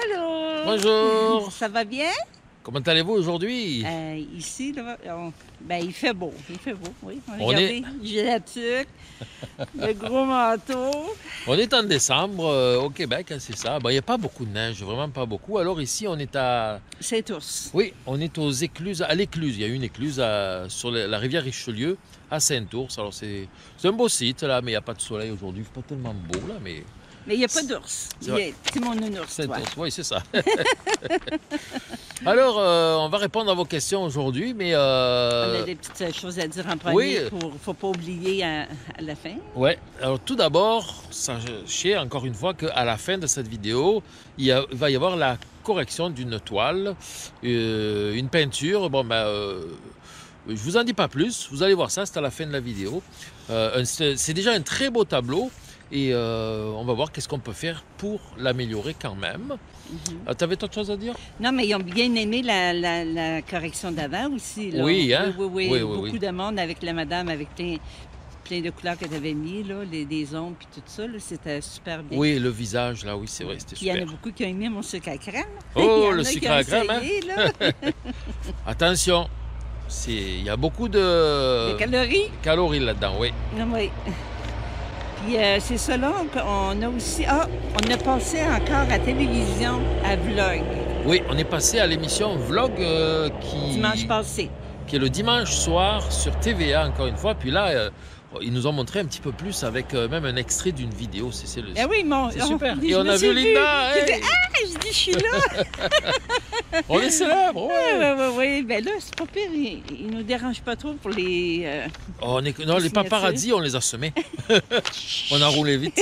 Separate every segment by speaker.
Speaker 1: Allô?
Speaker 2: Bonjour.
Speaker 1: Ça va bien?
Speaker 2: Comment allez-vous aujourd'hui?
Speaker 1: Ici, là, il fait beau. Il fait beau, oui.
Speaker 2: Regardez,
Speaker 1: j'ai la tuque, le gros manteau.
Speaker 2: on est en décembre au Québec, hein, c'est ça. Il n'y a pas beaucoup de neige, vraiment pas beaucoup. Alors ici, on est à...
Speaker 1: Saint-Ours.
Speaker 2: Oui, on est aux écluses, à l'écluse. Il y a une écluse sur la rivière Richelieu, à Saint-Ours. Alors c'est un beau site, là, mais il n'y a pas de soleil aujourd'hui. C'est pas tellement beau, là, mais...
Speaker 1: Mais il n'y a pas d'ours. C'est mon nounours, toi.
Speaker 2: Saint-Ours, oui, c'est ça. Alors, on va répondre à vos questions aujourd'hui, mais...
Speaker 1: On a des petites choses à dire en premier.
Speaker 2: Oui.
Speaker 1: Pour ne faut pas oublier à la fin.
Speaker 2: Oui, alors tout d'abord, sachez encore une fois qu'à la fin de cette vidéo, il va y avoir la correction d'une toile, une peinture. Je vous en dis pas plus, vous allez voir ça, c'est à la fin de la vidéo. C'est déjà un très beau tableau et on va voir qu'est-ce qu'on peut faire pour l'améliorer quand même. Tu avais autre chose à dire?
Speaker 1: Non, mais ils ont bien aimé la correction d'avant aussi. Là.
Speaker 2: Oui, hein?
Speaker 1: Oui. Beaucoup de monde avec la madame, avec plein de couleurs que tu avais mis, là, des ombres puis tout ça. C'était super bien.
Speaker 2: Oui, le visage, là, oui, c'est vrai, c'était super.
Speaker 1: Il y en a beaucoup qui ont aimé mon sucre à crème.
Speaker 2: Oh, le sucre à crème,
Speaker 1: essayé,
Speaker 2: hein? Attention, il y a beaucoup de
Speaker 1: calories
Speaker 2: là-dedans, oui.
Speaker 1: Oui. Puis c'est ça là, on a aussi... on a passé encore à télévision à Vlog.
Speaker 2: Oui, on est passé à l'émission Vlog
Speaker 1: dimanche passé.
Speaker 2: Qui est le dimanche soir sur TVA, encore une fois. Puis là, ils nous ont montré un petit peu plus avec même un extrait d'une vidéo. C'est super. Et on a vu Linda.
Speaker 1: Hey. Je dis, je suis là.
Speaker 2: On est célèbre,
Speaker 1: oui. Ben là, c'est pas pire. Ils nous dérangent pas trop pour les...
Speaker 2: non, les paparazzis, on les a semés. On a roulé vite.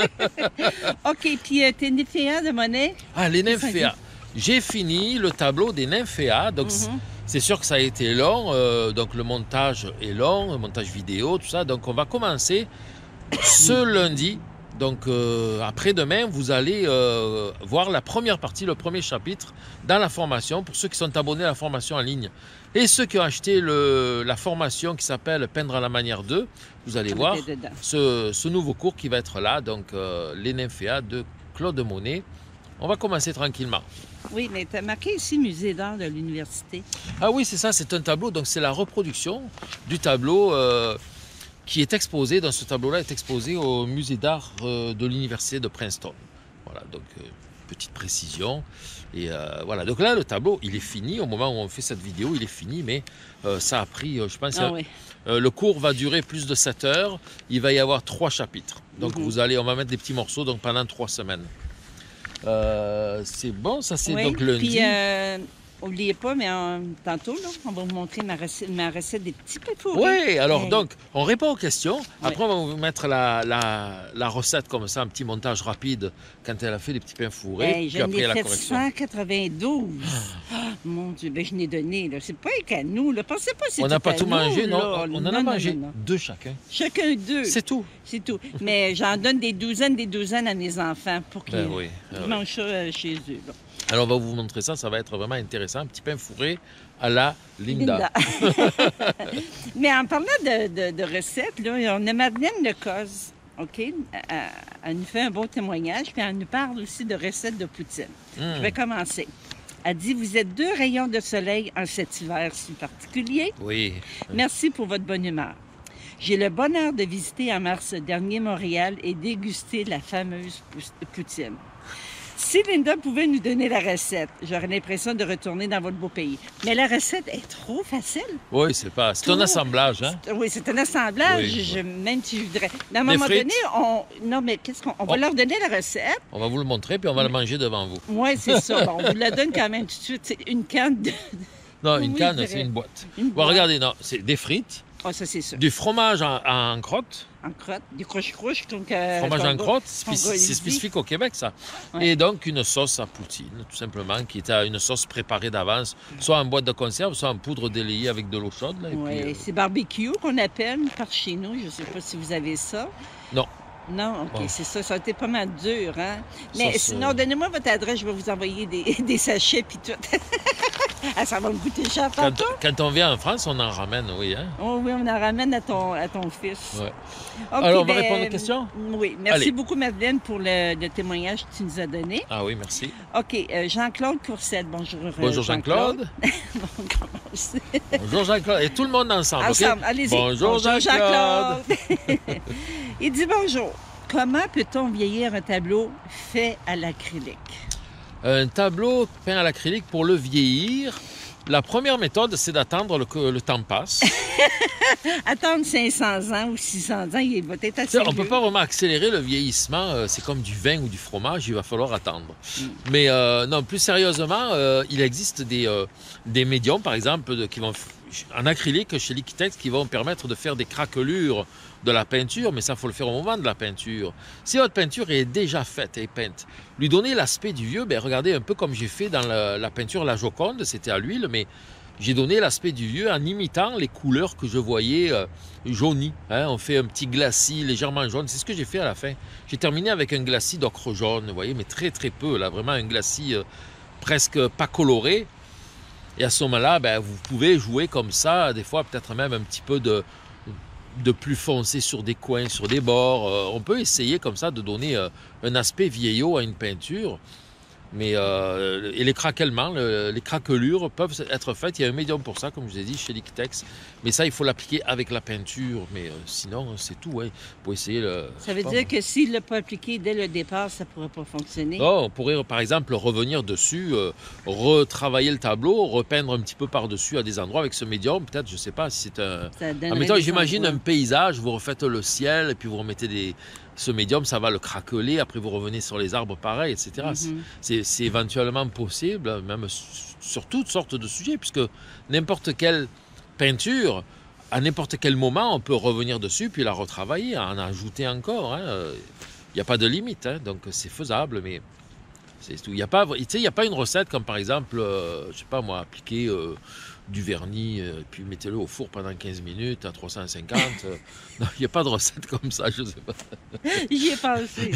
Speaker 1: OK, puis tes nymphéas de monnaie?
Speaker 2: Ah, les nymphéas. J'ai fini le tableau des nymphéas. Donc, c'est sûr que ça a été long. Donc, le montage est long, le montage vidéo, tout ça. Donc, on va commencer ce lundi. Donc, après-demain, vous allez voir la première partie, le premier chapitre dans la formation pour ceux qui sont abonnés à la formation en ligne. Et ceux qui ont acheté la formation qui s'appelle Peindre à la manière 2, vous allez voir ce nouveau cours qui va être là, donc les nymphéas de Claude Monet. On va commencer tranquillement.
Speaker 1: Oui, mais tu as marqué ici Musée d'art de l'université.
Speaker 2: Ah oui, c'est ça, c'est un tableau, donc c'est la reproduction du tableau qui est exposé, dans ce tableau-là, est exposé au musée d'art de l'université de Princeton. Voilà, donc petite précision. Et voilà, donc là, le tableau, il est fini. Au moment où on fait cette vidéo, il est fini, mais ça a pris, je pense, le cours va durer plus de 7 heures. Il va y avoir 3 chapitres. Donc on va mettre des petits morceaux donc, pendant 3 semaines. C'est bon, ça c'est donc lundi.
Speaker 1: Puis, n'oubliez pas, mais tantôt, là, on va vous montrer ma recette des petits pains fourrés.
Speaker 2: Oui, alors donc, on répond aux questions. Après, on va vous mettre la recette comme ça, un petit montage rapide quand elle a fait les petits pains fourrés.
Speaker 1: Puis après, la correction. 192. Mon Dieu, je n'ai donné. C'est pas qu'à nous. Là. Pensez pas c'est
Speaker 2: on n'a pas tout mangé,
Speaker 1: non.
Speaker 2: On en a mangé 2 chacun.
Speaker 1: Chacun 2.
Speaker 2: C'est tout.
Speaker 1: C'est tout. Mais j'en donne des douzaines à mes enfants pour qu'ils mangent ça chez eux. Là.
Speaker 2: Alors, on va vous montrer ça, ça va être vraiment intéressant. Un petit pain fourré à la Linda.
Speaker 1: Mais en parlant de recettes, là, on a Madeleine Lecoz, OK? Elle nous fait un beau témoignage, puis elle nous parle aussi de recettes de poutine. Je vais commencer. Elle dit, vous êtes 2 rayons de soleil en cet hiver si particulier.
Speaker 2: Oui.
Speaker 1: Merci pour votre bonne humeur. J'ai le bonheur de visiter en mars dernier Montréal et déguster la fameuse poutine. Si Linda pouvait nous donner la recette, j'aurais l'impression de retourner dans votre beau pays. Mais la recette est trop facile.
Speaker 2: Oui, c'est un assemblage, hein?
Speaker 1: Oui, c'est un assemblage, même si je voudrais. Mais à un moment donné, on va leur donner la recette.
Speaker 2: On va vous le montrer, puis on va le manger devant vous.
Speaker 1: Oui, c'est ça. Bon, on vous la donne quand même tout de suite. C'est une canne de...
Speaker 2: Non, une canne, c'est une boîte. Regardez, non, c'est des frites.
Speaker 1: Ah, ça, c'est sûr.
Speaker 2: Du fromage en crotte.
Speaker 1: En crotte, du croche-croche.
Speaker 2: Fromage en crotte, c'est spécifique au Québec, ça. Ouais. Et donc, une sauce à poutine, tout simplement, qui est une sauce préparée d'avance, soit en boîte de conserve, soit en poudre délayée avec de l'eau chaude.
Speaker 1: Oui, c'est barbecue qu'on appelle par chez nous. Je ne sais pas si vous avez ça.
Speaker 2: Non.
Speaker 1: Non, OK, c'est ça. Ça a été pas mal dur, hein? Mais sinon, donnez-moi votre adresse, je vais vous envoyer des sachets puis tout. Ah, ça va me coûter cher,
Speaker 2: Quand,
Speaker 1: papa.
Speaker 2: quand on vient en France, on en ramène, oui. Hein?
Speaker 1: Oh oui, on en ramène à ton fils.
Speaker 2: Ouais.
Speaker 1: OK,
Speaker 2: Alors, on va répondre aux questions?
Speaker 1: Oui. Merci
Speaker 2: Allez.
Speaker 1: beaucoup, Madeleine, pour le témoignage que tu nous as donné.
Speaker 2: Ah oui, merci.
Speaker 1: OK, Jean-Claude Courcette. Bonjour,
Speaker 2: Bonjour Jean-Claude.
Speaker 1: On commence.
Speaker 2: Bonjour Jean-Claude. Et tout le monde ensemble,
Speaker 1: Ensemble,
Speaker 2: OK?
Speaker 1: allez-y.
Speaker 2: Bonjour Jean-Claude.
Speaker 1: Il dit bonjour. Comment peut-on vieillir un tableau fait à l'acrylique?
Speaker 2: Un tableau peint à l'acrylique pour le vieillir. La première méthode, c'est d'attendre que le temps passe.
Speaker 1: Attendre 500 ans ou 600 ans, il va être assez
Speaker 2: On ne peut
Speaker 1: vieux.
Speaker 2: pas vraiment accélérer le vieillissement. C'est comme du vin ou du fromage, il va falloir attendre. Mais non, plus sérieusement, il existe des médiums, par exemple, qui vont en acrylique chez Liquitex, qui vont permettre de faire des craquelures de la peinture, mais ça, il faut le faire au moment de la peinture. Si votre peinture est déjà faite et peinte, lui donner l'aspect du vieux, ben, regardez un peu comme j'ai fait dans la peinture La Joconde, c'était à l'huile, mais j'ai donné l'aspect du vieux en imitant les couleurs que je voyais jaunies. Hein. On fait un petit glacis légèrement jaune, c'est ce que j'ai fait à la fin. J'ai terminé avec un glacis d'ocre jaune, vous voyez, mais très très peu, là, vraiment un glacis presque pas coloré. Et à ce moment-là, ben, vous pouvez jouer comme ça, des fois peut-être même un petit peu de plus foncé sur des coins, sur des bords. On peut essayer comme ça de donner un aspect vieillot à une peinture. Mais et les craquements, les craquelures peuvent être faites. Il y a un médium pour ça, comme je vous ai dit, chez Liquitex. Mais ça, il faut l'appliquer avec la peinture. Mais sinon, c'est tout. Ouais. Pour essayer
Speaker 1: Ça veut dire que s'il ne l'a pas appliqué dès le départ, ça ne pourrait pas fonctionner?
Speaker 2: Non, on pourrait, par exemple, revenir dessus, retravailler le tableau, repeindre un petit peu par-dessus à des endroits avec ce médium. Peut-être, je ne sais pas si c'est un... Admettons, j'imagine un paysage, vous refaites le ciel et puis vous remettez ce médium, ça va le craqueler, après vous revenez sur les arbres pareil, etc. C'est éventuellement possible, même sur toutes sortes de sujets, puisque n'importe quelle peinture, à n'importe quel moment, on peut revenir dessus, puis la retravailler, en ajouter encore. Il n'y a pas de limite, hein, donc c'est faisable, mais c'est tout. Il n'y a pas une recette comme par exemple, je sais pas moi, appliquer du vernis, puis mettez-le au four pendant 15 minutes à 350. Non, il n'y a pas de recette comme ça, je ne sais pas.
Speaker 1: J'y ai pensé.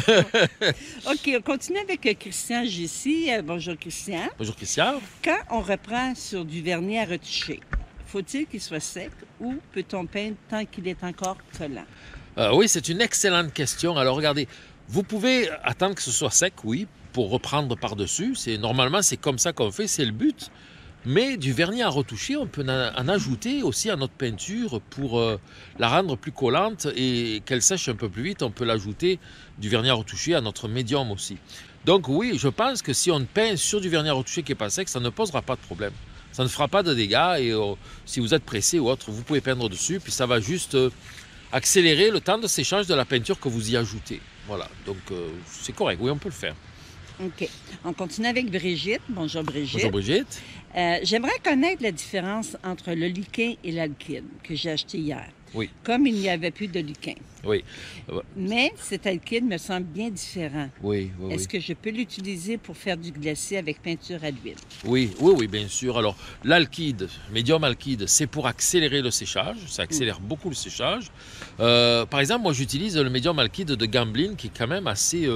Speaker 1: OK, on continue avec Christian Gissi. Bonjour Christian.
Speaker 2: Bonjour Christian.
Speaker 1: Quand on reprend sur du vernis à retoucher, faut-il qu'il soit sec ou peut-on peindre tant qu'il est encore collant?
Speaker 2: Oui, c'est une excellente question. Alors regardez, vous pouvez attendre que ce soit sec, oui, pour reprendre par-dessus. Normalement, c'est comme ça qu'on fait, c'est le but. Mais du vernis à retoucher, on peut en ajouter aussi à notre peinture pour la rendre plus collante et qu'elle sèche un peu plus vite. On peut l'ajouter du vernis à retoucher à notre médium aussi. Donc oui, je pense que si on peint sur du vernis à retoucher qui n'est pas sec, ça ne posera pas de problème. Ça ne fera pas de dégâts et si vous êtes pressé ou autre, vous pouvez peindre dessus. Puis ça va juste accélérer le temps de séchage de la peinture que vous y ajoutez. Voilà, donc c'est correct, oui, on peut le faire.
Speaker 1: OK. On continue avec Brigitte. Bonjour Brigitte.
Speaker 2: Bonjour Brigitte.
Speaker 1: J'aimerais connaître la différence entre le liquin et l'alkyd que j'ai acheté hier.
Speaker 2: Oui.
Speaker 1: Comme il n'y avait plus de liquin.
Speaker 2: Oui.
Speaker 1: Mais cet alkyd me semble bien différent.
Speaker 2: Oui.
Speaker 1: Est-ce que je peux l'utiliser pour faire du glacis avec peinture à l'huile?
Speaker 2: Oui, bien sûr. Alors, l'alkyd, médium alkyd, c'est pour accélérer le séchage. Ça accélère beaucoup le séchage. Par exemple, moi, j'utilise le médium alkyd de Gamblin qui est quand même assez...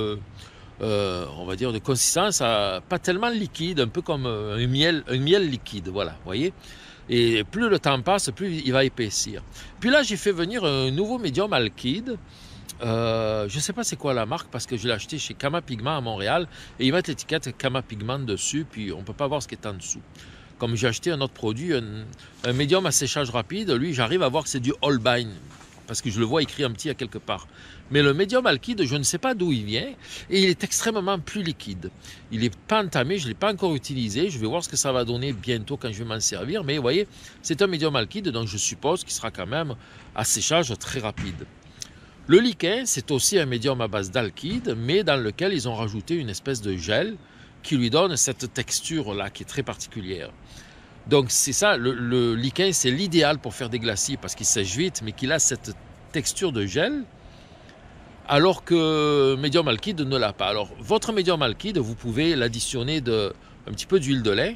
Speaker 2: on va dire de consistance pas tellement liquide, un peu comme un miel liquide, voilà, vous voyez. Et plus le temps passe, plus il va épaissir. Puis là, j'ai fait venir un nouveau médium alkyd. Je ne sais pas c'est quoi la marque parce que je l'ai acheté chez Kama Pigment à Montréal et ils mettent l'étiquette Kama Pigment dessus, puis on ne peut pas voir ce qui est en dessous. Comme j'ai acheté un autre produit, un médium à séchage rapide, lui, j'arrive à voir que c'est du Holbein, parce que je le vois écrit en petit à quelque part. Mais le médium alkyd, je ne sais pas d'où il vient, et il est extrêmement plus liquide. Il n'est pas entamé, je ne l'ai pas encore utilisé, je vais voir ce que ça va donner bientôt quand je vais m'en servir, mais vous voyez, c'est un médium alkyd, donc je suppose qu'il sera quand même à séchage très rapide. Le liquin, c'est aussi un médium à base d'alkyd, mais dans lequel ils ont rajouté une espèce de gel qui lui donne cette texture-là, qui est très particulière. Donc c'est ça, le liquin, c'est l'idéal pour faire des glacis parce qu'il sèche vite, mais qu'il a cette texture de gel, alors que médium alkyd ne l'a pas. Alors votre médium alkyd, vous pouvez l'additionner un petit peu d'huile de lait,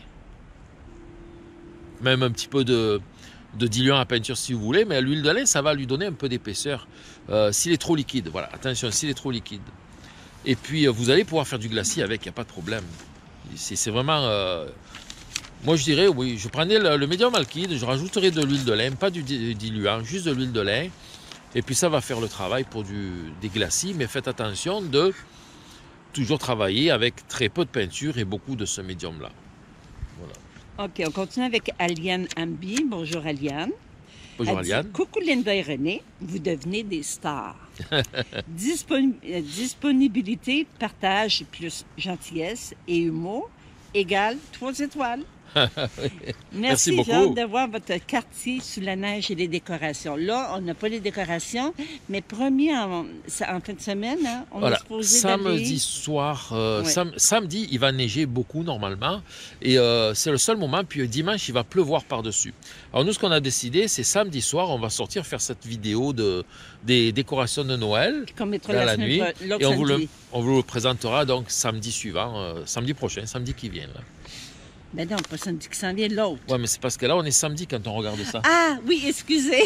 Speaker 2: même un petit peu de diluant à peinture si vous voulez, mais l'huile de lait, ça va lui donner un peu d'épaisseur s'il est trop liquide. Voilà, attention, s'il est trop liquide. Et puis vous allez pouvoir faire du glacis avec, il n'y a pas de problème. C'est vraiment... Moi, je dirais, oui, je prenais le médium alkyd, je rajouterai de l'huile de lin, pas du diluant, juste de l'huile de lin. Et puis ça va faire le travail pour des glacis, mais faites attention de toujours travailler avec très peu de peinture et beaucoup de ce médium-là. Voilà.
Speaker 1: OK, on continue avec Aliane Ambi. Bonjour, Aliane.
Speaker 2: Bonjour,
Speaker 1: Elle dit,
Speaker 2: Aliane.
Speaker 1: coucou Linda et René, vous devenez des stars. Disponibilité, partage plus gentillesse et humour égale 3 étoiles. Merci
Speaker 2: beaucoup.
Speaker 1: J'ai hâte de voir votre quartier sous la neige et les décorations. Là, on n'a pas les décorations, mais promis en fin de semaine, hein, on est supposé
Speaker 2: samedi soir, samedi, il va neiger beaucoup normalement, et c'est le seul moment, puis dimanche, il va pleuvoir par-dessus. Alors nous, ce qu'on a décidé, c'est samedi soir, on va sortir faire cette vidéo des décorations de Noël
Speaker 1: qu'on mettra
Speaker 2: dans la nuit, et on vous le présentera donc samedi suivant, samedi prochain, samedi qui vient. Là.
Speaker 1: Ben non, pas samedi qui s'en vient, l'autre.
Speaker 2: Oui, mais c'est parce que là, on est samedi quand on regarde ça.
Speaker 1: Ah, oui, excusez.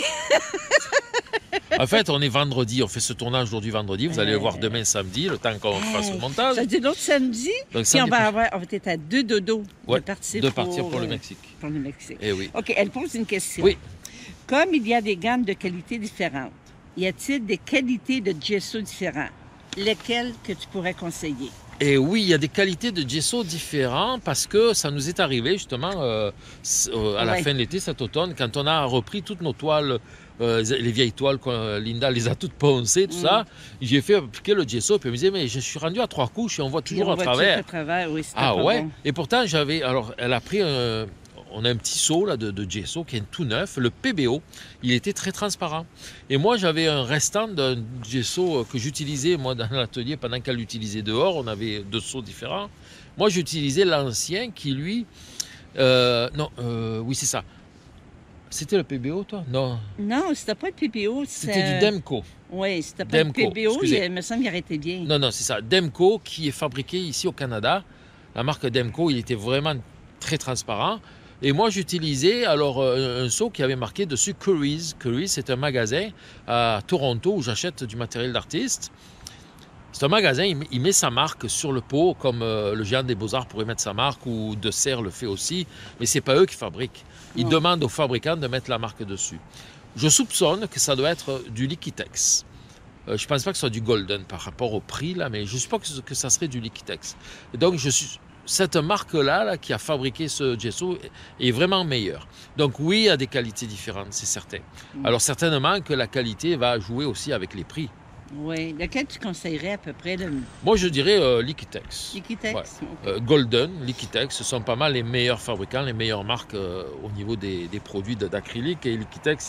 Speaker 2: En fait, on est vendredi, on fait ce tournage aujourd'hui vendredi. Vous allez le voir demain samedi, le temps qu'on fasse le montage.
Speaker 1: Ça dit l'autre samedi. Donc, puis on va être à 2 dodos
Speaker 2: de partir pour le Mexique.
Speaker 1: Pour le Mexique.
Speaker 2: Eh oui.
Speaker 1: OK, elle pose une question.
Speaker 2: Oui.
Speaker 1: Comme il y a des gammes de qualités différentes, y a-t-il des qualités de gesso différentes? Lesquelles que tu pourrais conseiller?
Speaker 2: Et oui, il y a des qualités de gesso différentes parce que ça nous est arrivé justement à la fin de l'été, cet automne, quand on a repris toutes nos toiles, les vieilles toiles, Linda les a toutes poncées, tout ça. J'ai fait appliquer le gesso, puis elle me disait, mais je suis rendu à 3 couches et on voit toujours à travers.
Speaker 1: Oui,
Speaker 2: ah ouais? Bon. Et pourtant, elle a pris on a un petit seau là, de gesso qui est tout neuf, le PBO, il était très transparent. Et moi, j'avais un restant d'un gesso que j'utilisais moi dans l'atelier pendant qu'elle l'utilisait dehors. On avait 2 seaux différents. Moi, j'utilisais l'ancien qui, lui... oui, c'est ça. C'était le PBO, toi? Non.
Speaker 1: Non, c'était pas le PBO.
Speaker 2: C'était du Demco.
Speaker 1: Oui, c'était pas Demco, le PBO, il me semble qu'il arrêtait bien.
Speaker 2: Non, c'est ça. Demco, qui est fabriqué ici au Canada. La marque Demco, il était vraiment très transparent. Et moi, j'utilisais alors un seau qui avait marqué dessus Curry's. Curry's, c'est un magasin à Toronto où j'achète du matériel d'artiste. C'est un magasin, il met sa marque sur le pot, comme le Géant des Beaux-Arts pourrait mettre sa marque, ou De Serre le fait aussi, mais ce n'est pas eux qui fabriquent. Ils demandent aux fabricants de mettre la marque dessus. Je soupçonne que ça doit être du Liquitex. Je ne pense pas que ce soit du Golden par rapport au prix, là, mais je ne sais pas que ça serait du Liquitex. Et donc, cette marque-là qui a fabriqué ce gesso est vraiment meilleure. Donc oui, il y a des qualités différentes, c'est certain. Alors certainement que la qualité va jouer aussi avec les prix.
Speaker 1: Oui. Lequel tu conseillerais à peu près?
Speaker 2: Moi, je dirais Liquitex.
Speaker 1: Liquitex?
Speaker 2: Ouais. Okay. Golden, Liquitex, ce sont pas mal les meilleurs fabricants, les meilleures marques au niveau des produits d'acrylique. Et Liquitex,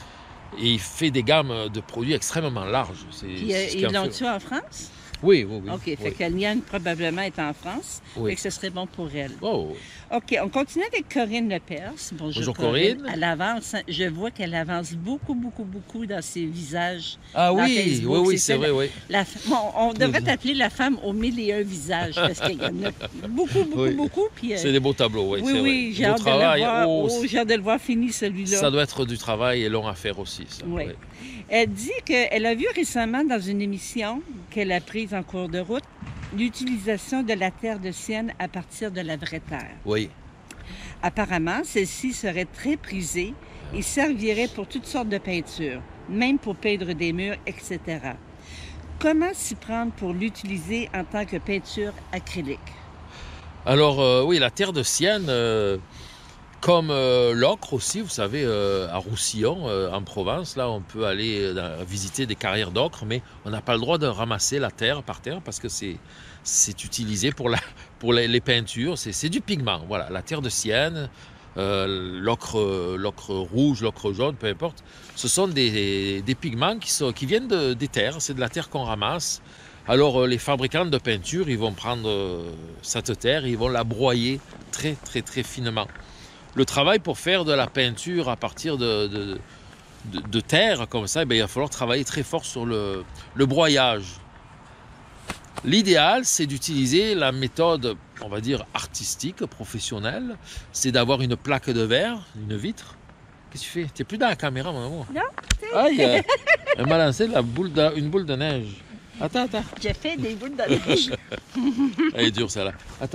Speaker 2: il fait des gammes de produits extrêmement larges.
Speaker 1: Ils l'ont-tu en France?
Speaker 2: Oui.
Speaker 1: OK, fait que Liane probablement est en France, fait que ce serait bon pour elle.
Speaker 2: Oh.
Speaker 1: OK, on continue avec Corinne Lepers.
Speaker 2: Bonjour Corinne.
Speaker 1: Elle avance, je vois qu'elle avance beaucoup dans ses visages.
Speaker 2: Ah oui, oui, c'est vrai, oui.
Speaker 1: On devrait t'appeler la femme aux 1001 visages, parce qu'il y en a beaucoup.
Speaker 2: C'est des beaux tableaux, oui.
Speaker 1: Oui, j'ai hâte de le voir. J'ai hâte de le voir fini, celui-là.
Speaker 2: Ça doit être du travail et long à faire aussi, ça.
Speaker 1: Oui. Elle dit qu'elle a vu récemment dans une émission qu'elle a prise en cours de route l'utilisation de la terre de sienne à partir de la vraie terre.
Speaker 2: Oui.
Speaker 1: Apparemment, celle-ci serait très prisée et servirait pour toutes sortes de peintures, même pour peindre des murs, etc. Comment s'y prendre pour l'utiliser en tant que peinture acrylique?
Speaker 2: Alors, oui, la terre de sienne... Comme l'ocre aussi, vous savez, à Roussillon, en Provence, là, on peut aller visiter des carrières d'ocre, mais on n'a pas le droit de ramasser la terre par terre parce que c'est utilisé pour les peintures. C'est du pigment, voilà. La terre de sienne, l'ocre rouge, l'ocre jaune, peu importe. Ce sont des pigments qui viennent des terres, c'est de la terre qu'on ramasse. Alors, les fabricants de peinture, ils vont prendre cette terre et ils vont la broyer très, très, très finement. Le travail pour faire de la peinture à partir de terre comme ça, il va falloir travailler très fort sur le broyage. L'idéal, c'est d'utiliser la méthode, on va dire, artistique, professionnelle. C'est d'avoir une plaque de verre, une vitre. Qu'est-ce que tu fais? Tu n'es plus dans la caméra, mon amour.
Speaker 1: Non.
Speaker 2: Aïe! Elle m'a lancé une boule de neige. Attends, attends.
Speaker 1: J'ai fait des boules de neige.
Speaker 2: Elle est dure, celle-là. Attends.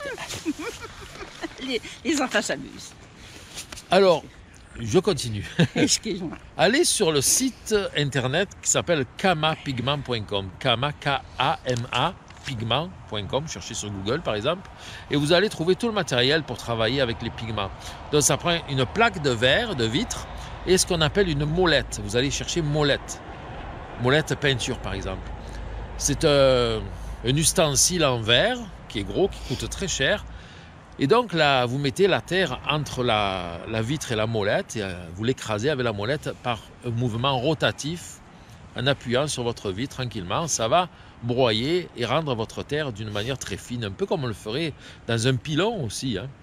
Speaker 1: Les enfants s'amusent.
Speaker 2: Alors, je continue.
Speaker 1: Excuse-moi.
Speaker 2: Allez sur le site internet qui s'appelle kamapigment.com. Kama, K-A-M-A, pigment.com. Cherchez sur Google, par exemple. Et vous allez trouver tout le matériel pour travailler avec les pigments. Donc, ça prend une plaque de verre, de vitre, et ce qu'on appelle une molette. Vous allez chercher molette. Molette peinture, par exemple. C'est un ustensile en verre qui est gros, qui coûte très cher. Et donc là, vous mettez la terre entre la vitre et la molette et vous l'écrasez avec la molette par un mouvement rotatif en appuyant sur votre vitre tranquillement. Ça va broyer et rendre votre terre d'une manière très fine, un peu comme on le ferait dans un pilon aussi. Hein.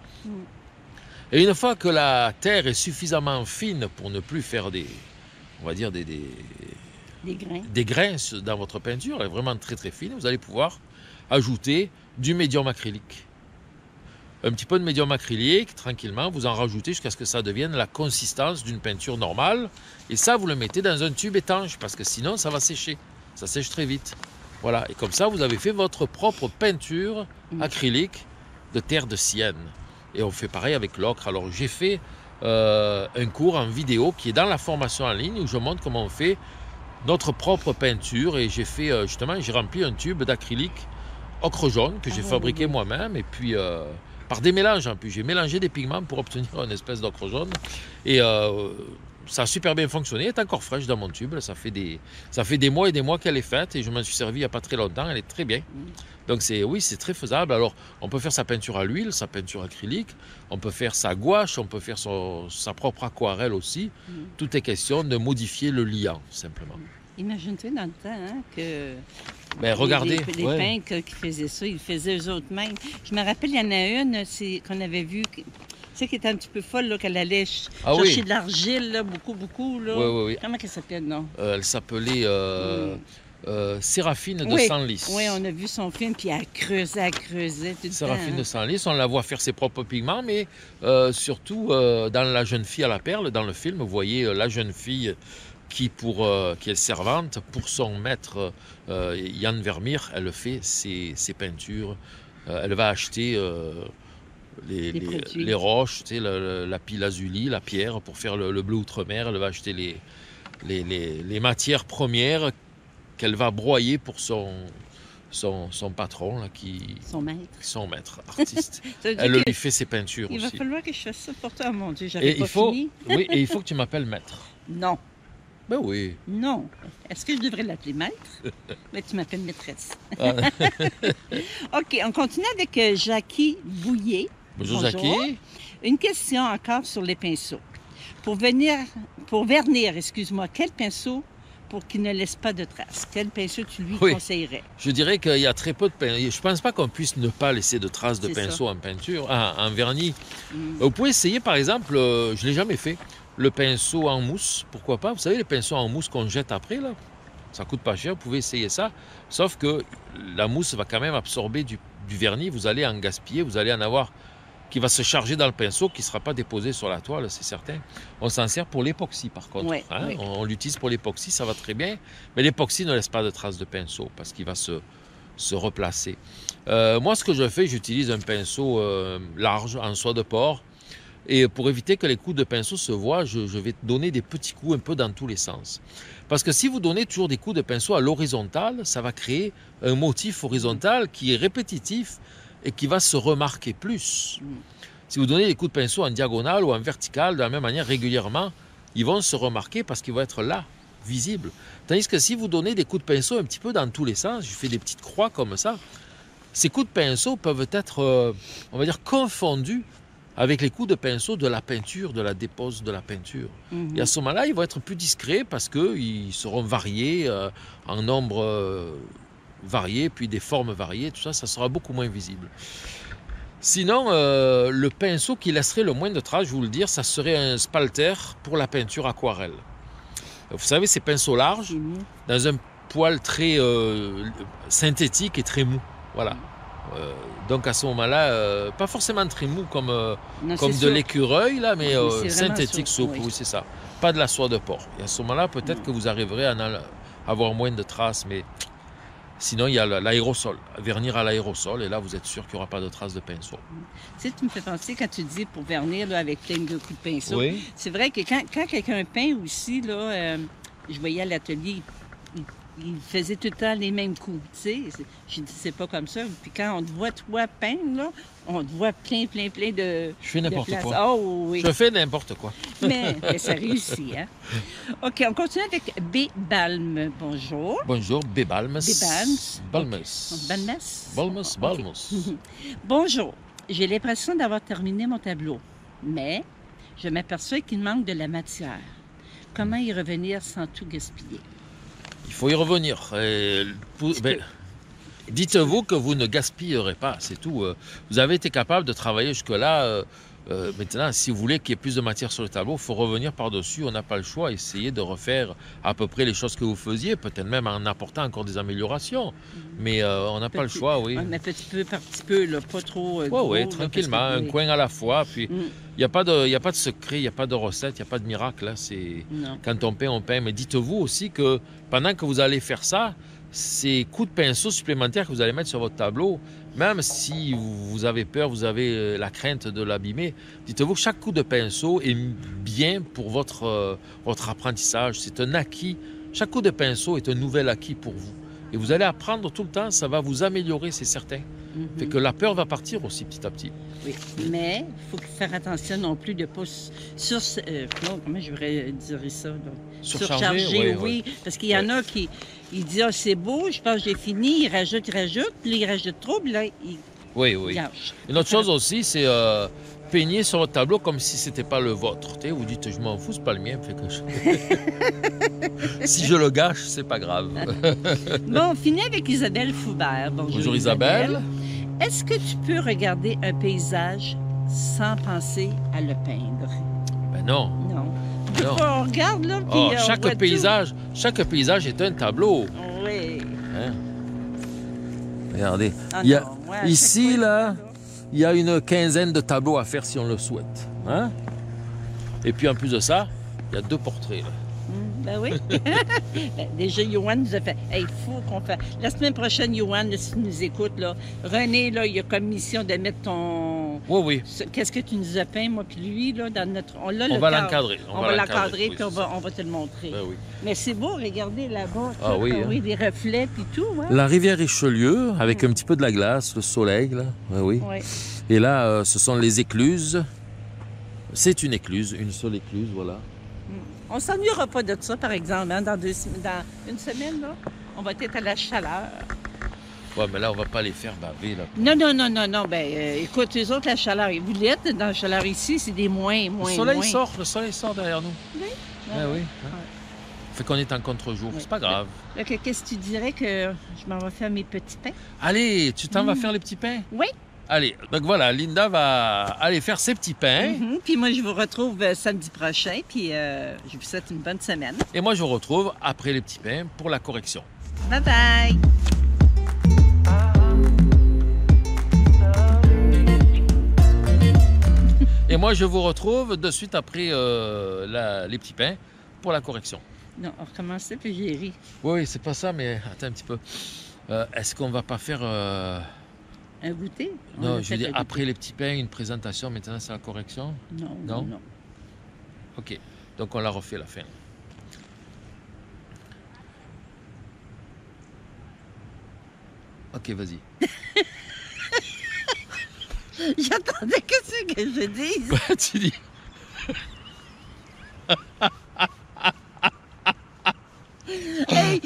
Speaker 2: Et une fois que la terre est suffisamment fine pour ne plus faire on va dire des grains dans votre peinture, elle est vraiment très très fine, vous allez pouvoir ajouter du médium acrylique. Un petit peu de médium acrylique, tranquillement, vous en rajoutez jusqu'à ce que ça devienne la consistance d'une peinture normale. Et ça, vous le mettez dans un tube étanche, parce que sinon, ça va sécher. Ça sèche très vite. Voilà, et comme ça, vous avez fait votre propre peinture acrylique de terre de Sienne. Et on fait pareil avec l'ocre. Alors, j'ai fait un cours en vidéo qui est dans la formation en ligne, où je montre comment on fait notre propre peinture. Et j'ai fait, justement, j'ai rempli un tube d'acrylique ocre jaune que j'ai fabriqué moi-même. Et puis... par des mélanges en plus. J'ai mélangé des pigments pour obtenir une espèce d'ocre jaune. Et ça a super bien fonctionné. Elle est encore fraîche dans mon tube. Ça fait des mois et des mois qu'elle est faite. Et je m'en suis servi il n'y a pas très longtemps. Elle est très bien. Donc oui, c'est très faisable. Alors, on peut faire sa peinture à l'huile, sa peinture acrylique. On peut faire sa gouache. On peut faire sa propre aquarelle aussi. Tout est question de modifier le liant, simplement.
Speaker 1: Imagine-toi dans le temps hein, que
Speaker 2: regardez,
Speaker 1: les peintres qui faisaient ça, ils faisaient eux autres mêmes. Je me rappelle, il y en a une qu'on avait vue, tu sais, qui était un petit peu folle, là, qu'elle allait chercher de l'argile, là, beaucoup. Là.
Speaker 2: Oui.
Speaker 1: Comment elle s'appelait, non?
Speaker 2: Elle s'appelait Séraphine de Senlis.
Speaker 1: Oui, on a vu son film, puis elle creusait tout le
Speaker 2: Séraphine
Speaker 1: temps.
Speaker 2: de Senlis, on la voit faire ses propres pigments, mais surtout dans La jeune fille à la perle, dans le film, vous voyez la jeune fille qui est servante pour son maître Jan Vermeer. Elle fait ses peintures. Elle va acheter les roches, tu sais, la lazuli, la pierre pour faire le bleu outre-mer. Elle va acheter les matières premières qu'elle va broyer pour son patron, là, son maître artiste. Elle lui fait ses peintures aussi.
Speaker 1: Il va falloir que je fasse ça pour toi, mon Dieu, j'avais pas fini.
Speaker 2: Oui, et il faut que tu m'appelles maître.
Speaker 1: Non.
Speaker 2: Ben oui.
Speaker 1: Non. Est-ce que je devrais l'appeler maître? Mais tu m'appelles maîtresse. OK, on continue avec Jackie Bouillet.
Speaker 2: Bonjour Jackie.
Speaker 1: Une question encore sur les pinceaux. Pour vernir, quel pinceau pour qu'il ne laisse pas de traces? Quel pinceau tu lui conseillerais? Je
Speaker 2: dirais qu'il y a très peu de pinceaux. Je ne pense pas qu'on puisse ne pas laisser de traces de pinceau en peinture, en vernis. Vous pouvez essayer, par exemple, je ne l'ai jamais fait, le pinceau en mousse, pourquoi pas? Vous savez, les pinceaux en mousse qu'on jette après, là, ça coûte pas cher, vous pouvez essayer ça. Sauf que la mousse va quand même absorber du vernis, vous allez en gaspiller, vous allez en avoir qui va se charger dans le pinceau, qui ne sera pas déposé sur la toile, c'est certain. On s'en sert pour l'époxy, par contre. On l'utilise pour l'époxy, ça va très bien. Mais l'époxy ne laisse pas de traces de pinceau, parce qu'il va se replacer. Moi, ce que je fais, j'utilise un pinceau large, en soie de porc. Et pour éviter que les coups de pinceau se voient, je vais donner des petits coups un peu dans tous les sens. Parce que si vous donnez toujours des coups de pinceau à l'horizontale, ça va créer un motif horizontal qui est répétitif et qui va se remarquer plus. Si vous donnez des coups de pinceau en diagonale ou en verticale, de la même manière, régulièrement, ils vont se remarquer parce qu'ils vont être là, visibles. Tandis que si vous donnez des coups de pinceau un petit peu dans tous les sens, je fais des petites croix comme ça, ces coups de pinceau peuvent être, on va dire, confondus avec les coups de pinceau de la peinture, de la dépose de la peinture. Et à ce moment-là, ils vont être plus discrets parce qu'ils seront variés en nombre varié, puis des formes variées, tout ça, ça sera beaucoup moins visible. Sinon, le pinceau qui laisserait le moins de traces, je vais vous le dire, ça serait un spalter pour la peinture aquarelle. Vous savez, ces pinceaux larges, dans un poil très synthétique et très mou. Voilà. Donc à ce moment-là, pas forcément très mou comme de l'écureuil, là, mais synthétique souple, oui, c'est ça. Pas de la soie de porc. Et à ce moment-là, peut-être que vous arriverez à avoir moins de traces, mais Sinon, il y a l'aérosol, vernir à l'aérosol, et là, vous êtes sûr qu'il n'y aura pas de traces de pinceau.
Speaker 1: Tu sais, tu me fais penser quand tu dis pour vernir là, avec plein de coups de pinceau.
Speaker 2: Oui.
Speaker 1: C'est vrai que quand quelqu'un peint aussi, là, je voyais à l'atelier, il faisait tout le temps les mêmes coups. Tu sais, je dis, c'est pas comme ça. Puis quand on te voit, toi, peindre, là, on te voit plein de.
Speaker 2: Je fais n'importe quoi.
Speaker 1: Oh, oui.
Speaker 2: Je fais n'importe quoi.
Speaker 1: Mais ça réussit, hein? OK, on continue avec B. Balm. Bonjour.
Speaker 2: Bonjour, B. Balmes.
Speaker 1: B. Balmes.
Speaker 2: Balmes.
Speaker 1: Balmes? Bonjour. J'ai l'impression d'avoir terminé mon tableau, mais je m'aperçois qu'il manque de la matière. Comment y revenir sans tout gaspiller?
Speaker 2: Il faut y revenir. Dites-vous que vous ne gaspillerez pas, c'est tout. Vous avez été capable de travailler jusque-là. Maintenant, si vous voulez qu'il y ait plus de matière sur le tableau, il faut revenir par-dessus. On n'a pas le choix. Essayez de refaire à peu près les choses que vous faisiez, peut-être même en apportant encore des améliorations. Mais on n'a pas le choix, oui.
Speaker 1: On a petit peu par petit peu, là, pas trop gros.
Speaker 2: Oui, tranquillement, un coin à la fois. Puis il n'y a pas de secret, il n'y a pas de recette, il n'y a pas de miracle. Là. Quand on peint, on peint. Mais dites-vous aussi que pendant que vous allez faire ça, ces coups de pinceau supplémentaires que vous allez mettre sur votre tableau, même si vous avez peur, vous avez la crainte de l'abîmer, dites-vous que chaque coup de pinceau est bien pour votre apprentissage. C'est un acquis. Chaque coup de pinceau est un nouvel acquis pour vous. Et vous allez apprendre tout le temps, ça va vous améliorer, c'est certain. Fait que la peur va partir aussi petit à petit.
Speaker 1: Oui, mais il faut faire attention non plus de ne pas comment je voudrais dire ça?
Speaker 2: Surcharger,
Speaker 1: oui. Parce qu'il y en a qui disent « Ah, c'est beau, je pense que j'ai fini », ils rajoutent, puis là, ils rajoutent trop, puis là, ils gâchent.
Speaker 2: Une autre chose aussi, c'est peigner sur votre tableau comme si ce n'était pas le vôtre. Vous dites « Je m'en fous, c'est pas le mien. » Si je le gâche, c'est pas grave.
Speaker 1: Bon, on finit avec Isabelle Foubert.
Speaker 2: Bonjour Isabelle.
Speaker 1: Est-ce que tu peux regarder un paysage sans penser à le peindre?
Speaker 2: Ben non.
Speaker 1: Non.
Speaker 2: Non.
Speaker 1: On regarde là, puis
Speaker 2: chaque paysage est un tableau.
Speaker 1: Oui.
Speaker 2: Hein? Regardez.
Speaker 1: Ah
Speaker 2: ici, là, il y a une quinzaine de tableaux à faire si on le souhaite. Hein? Et puis en plus de ça, il y a 2 portraits. Là.
Speaker 1: Ben oui. Déjà, Johan nous a fait. Il faut qu'on fasse. La semaine prochaine, Johan, là, si tu nous écoutes, là, René, là, il a comme mission de mettre ton.
Speaker 2: Oui.
Speaker 1: Qu'est-ce que tu nous as peint, moi, puis lui, là, dans notre.
Speaker 2: On va l'encadrer.
Speaker 1: On va l'encadrer, puis on va te le montrer.
Speaker 2: Ben oui.
Speaker 1: Mais c'est beau, regardez là-bas.
Speaker 2: Oui,
Speaker 1: des reflets, puis tout. Hein?
Speaker 2: La rivière Richelieu, avec un petit peu de la glace, le soleil, là. Ben oui. Et là, ce sont les écluses. C'est une écluse, une seule écluse, voilà.
Speaker 1: On ne s'ennuiera pas de ça, par exemple, hein, dans une semaine, là. On va être à la chaleur.
Speaker 2: Oui, mais là, on ne va pas les faire baver, là.
Speaker 1: Non. Ben, écoute, les autres, la chaleur, vous l'êtes dans la chaleur ici, c'est des moins.
Speaker 2: Le soleil sort derrière nous.
Speaker 1: Oui?
Speaker 2: Oui. Fait qu'on est en contre-jour, c'est pas grave.
Speaker 1: Qu'est-ce que tu dirais que je m'en vais faire mes petits pains?
Speaker 2: Allez, tu t'en vas faire les petits pains?
Speaker 1: Oui.
Speaker 2: Allez, donc voilà, Linda va aller faire ses petits pains.
Speaker 1: Puis moi, je vous retrouve samedi prochain, puis je vous souhaite une bonne semaine.
Speaker 2: Et moi, je vous retrouve après les petits pains pour la correction.
Speaker 1: Bye-bye!
Speaker 2: Et moi, je vous retrouve de suite après les petits pains pour la correction.
Speaker 1: Non, on recommence, puis j'ai ri.
Speaker 2: Oui, c'est pas ça, mais attends un petit peu. Est-ce qu'on va pas faire...
Speaker 1: Un goûter?
Speaker 2: Non, je veux dire, après les petits pains, une présentation, maintenant c'est la correction?
Speaker 1: Non.
Speaker 2: OK, donc on la refait la fin. OK, vas-y.
Speaker 1: J'attendais que je dise.
Speaker 2: Tu dis...
Speaker 1: Hey.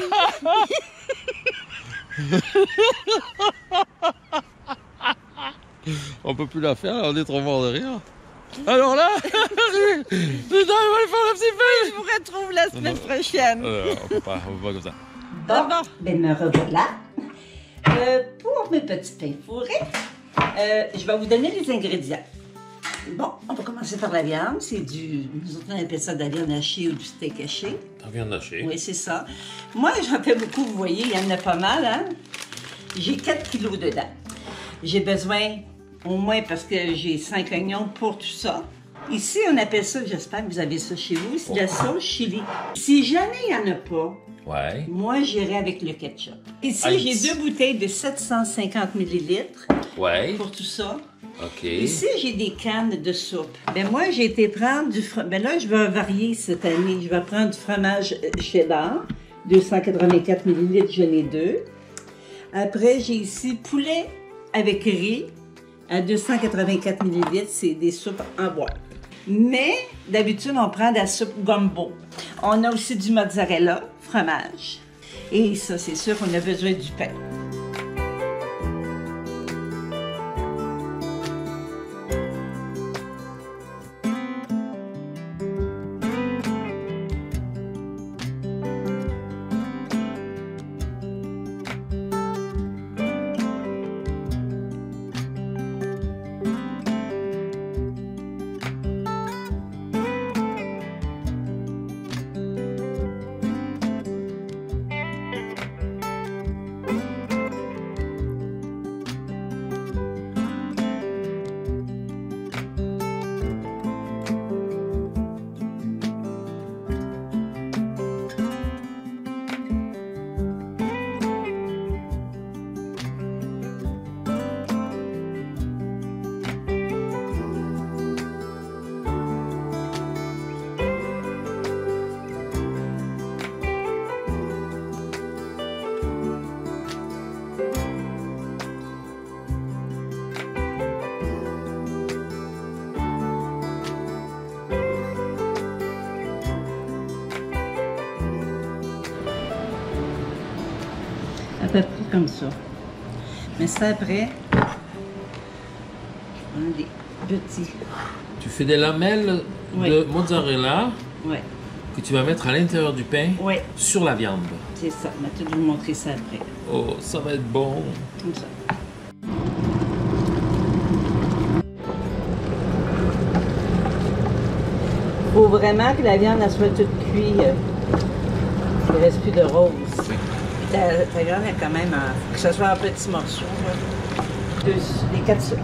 Speaker 2: On peut plus la faire, on est trop mort de rire. Alors là, putain, il va aller faire le petit pain.
Speaker 1: Je vous retrouve la semaine prochaine.
Speaker 2: On peut pas comme ça.
Speaker 1: Bon, ben me revoilà. Pour mes petits pains fourrés, je vais vous donner les ingrédients. Bon, on va commencer par la viande. C'est nous autres, on appelle ça de la viande hachée ou du steak haché.
Speaker 2: La viande hachée.
Speaker 1: Oui, c'est ça. Moi, j'en fais beaucoup, vous voyez, il y en a pas mal, hein. J'ai 4 kilos dedans. J'ai besoin, au moins, parce que j'ai 5 oignons pour tout ça. Ici, on appelle ça, j'espère que vous avez ça chez vous, c'est de la sauce chili. Si jamais il n'y en a pas,
Speaker 2: Ouais.
Speaker 1: moi, j'irai avec le ketchup. Ici,
Speaker 2: Ah,
Speaker 1: j'ai 2 bouteilles de 750 ml
Speaker 2: Ouais.
Speaker 1: pour tout ça.
Speaker 2: OK.
Speaker 1: Ici, j'ai des cannes de soupe. Ben moi, j'ai été prendre du fromage. Ben là, je vais varier cette année. Je vais prendre du fromage cheddar, 284 ml, j'en ai 2. Après, j'ai ici poulet avec riz à 284 ml. C'est des soupes en boîte. Mais d'habitude, on prend de la soupe gumbo. On a aussi du mozzarella, fromage. Et ça, c'est sûr qu'on a besoin du pain. À peu près comme ça. Mais ça après, on a des petits.
Speaker 2: Tu fais des lamelles
Speaker 1: Oui.
Speaker 2: de mozzarella
Speaker 1: Ouais,
Speaker 2: que tu vas mettre à l'intérieur du pain
Speaker 1: ouais,
Speaker 2: sur la viande.
Speaker 1: c'est ça. Je vais tout vous montrer ça après.
Speaker 2: Oh, ça va être bon.
Speaker 1: Comme ça. Faut vraiment que la viande elle soit toute cuite. Il ne reste plus de rose. Ta viande est quand même faut que ça soit en petits morceaux. Là. Les 4 soupes.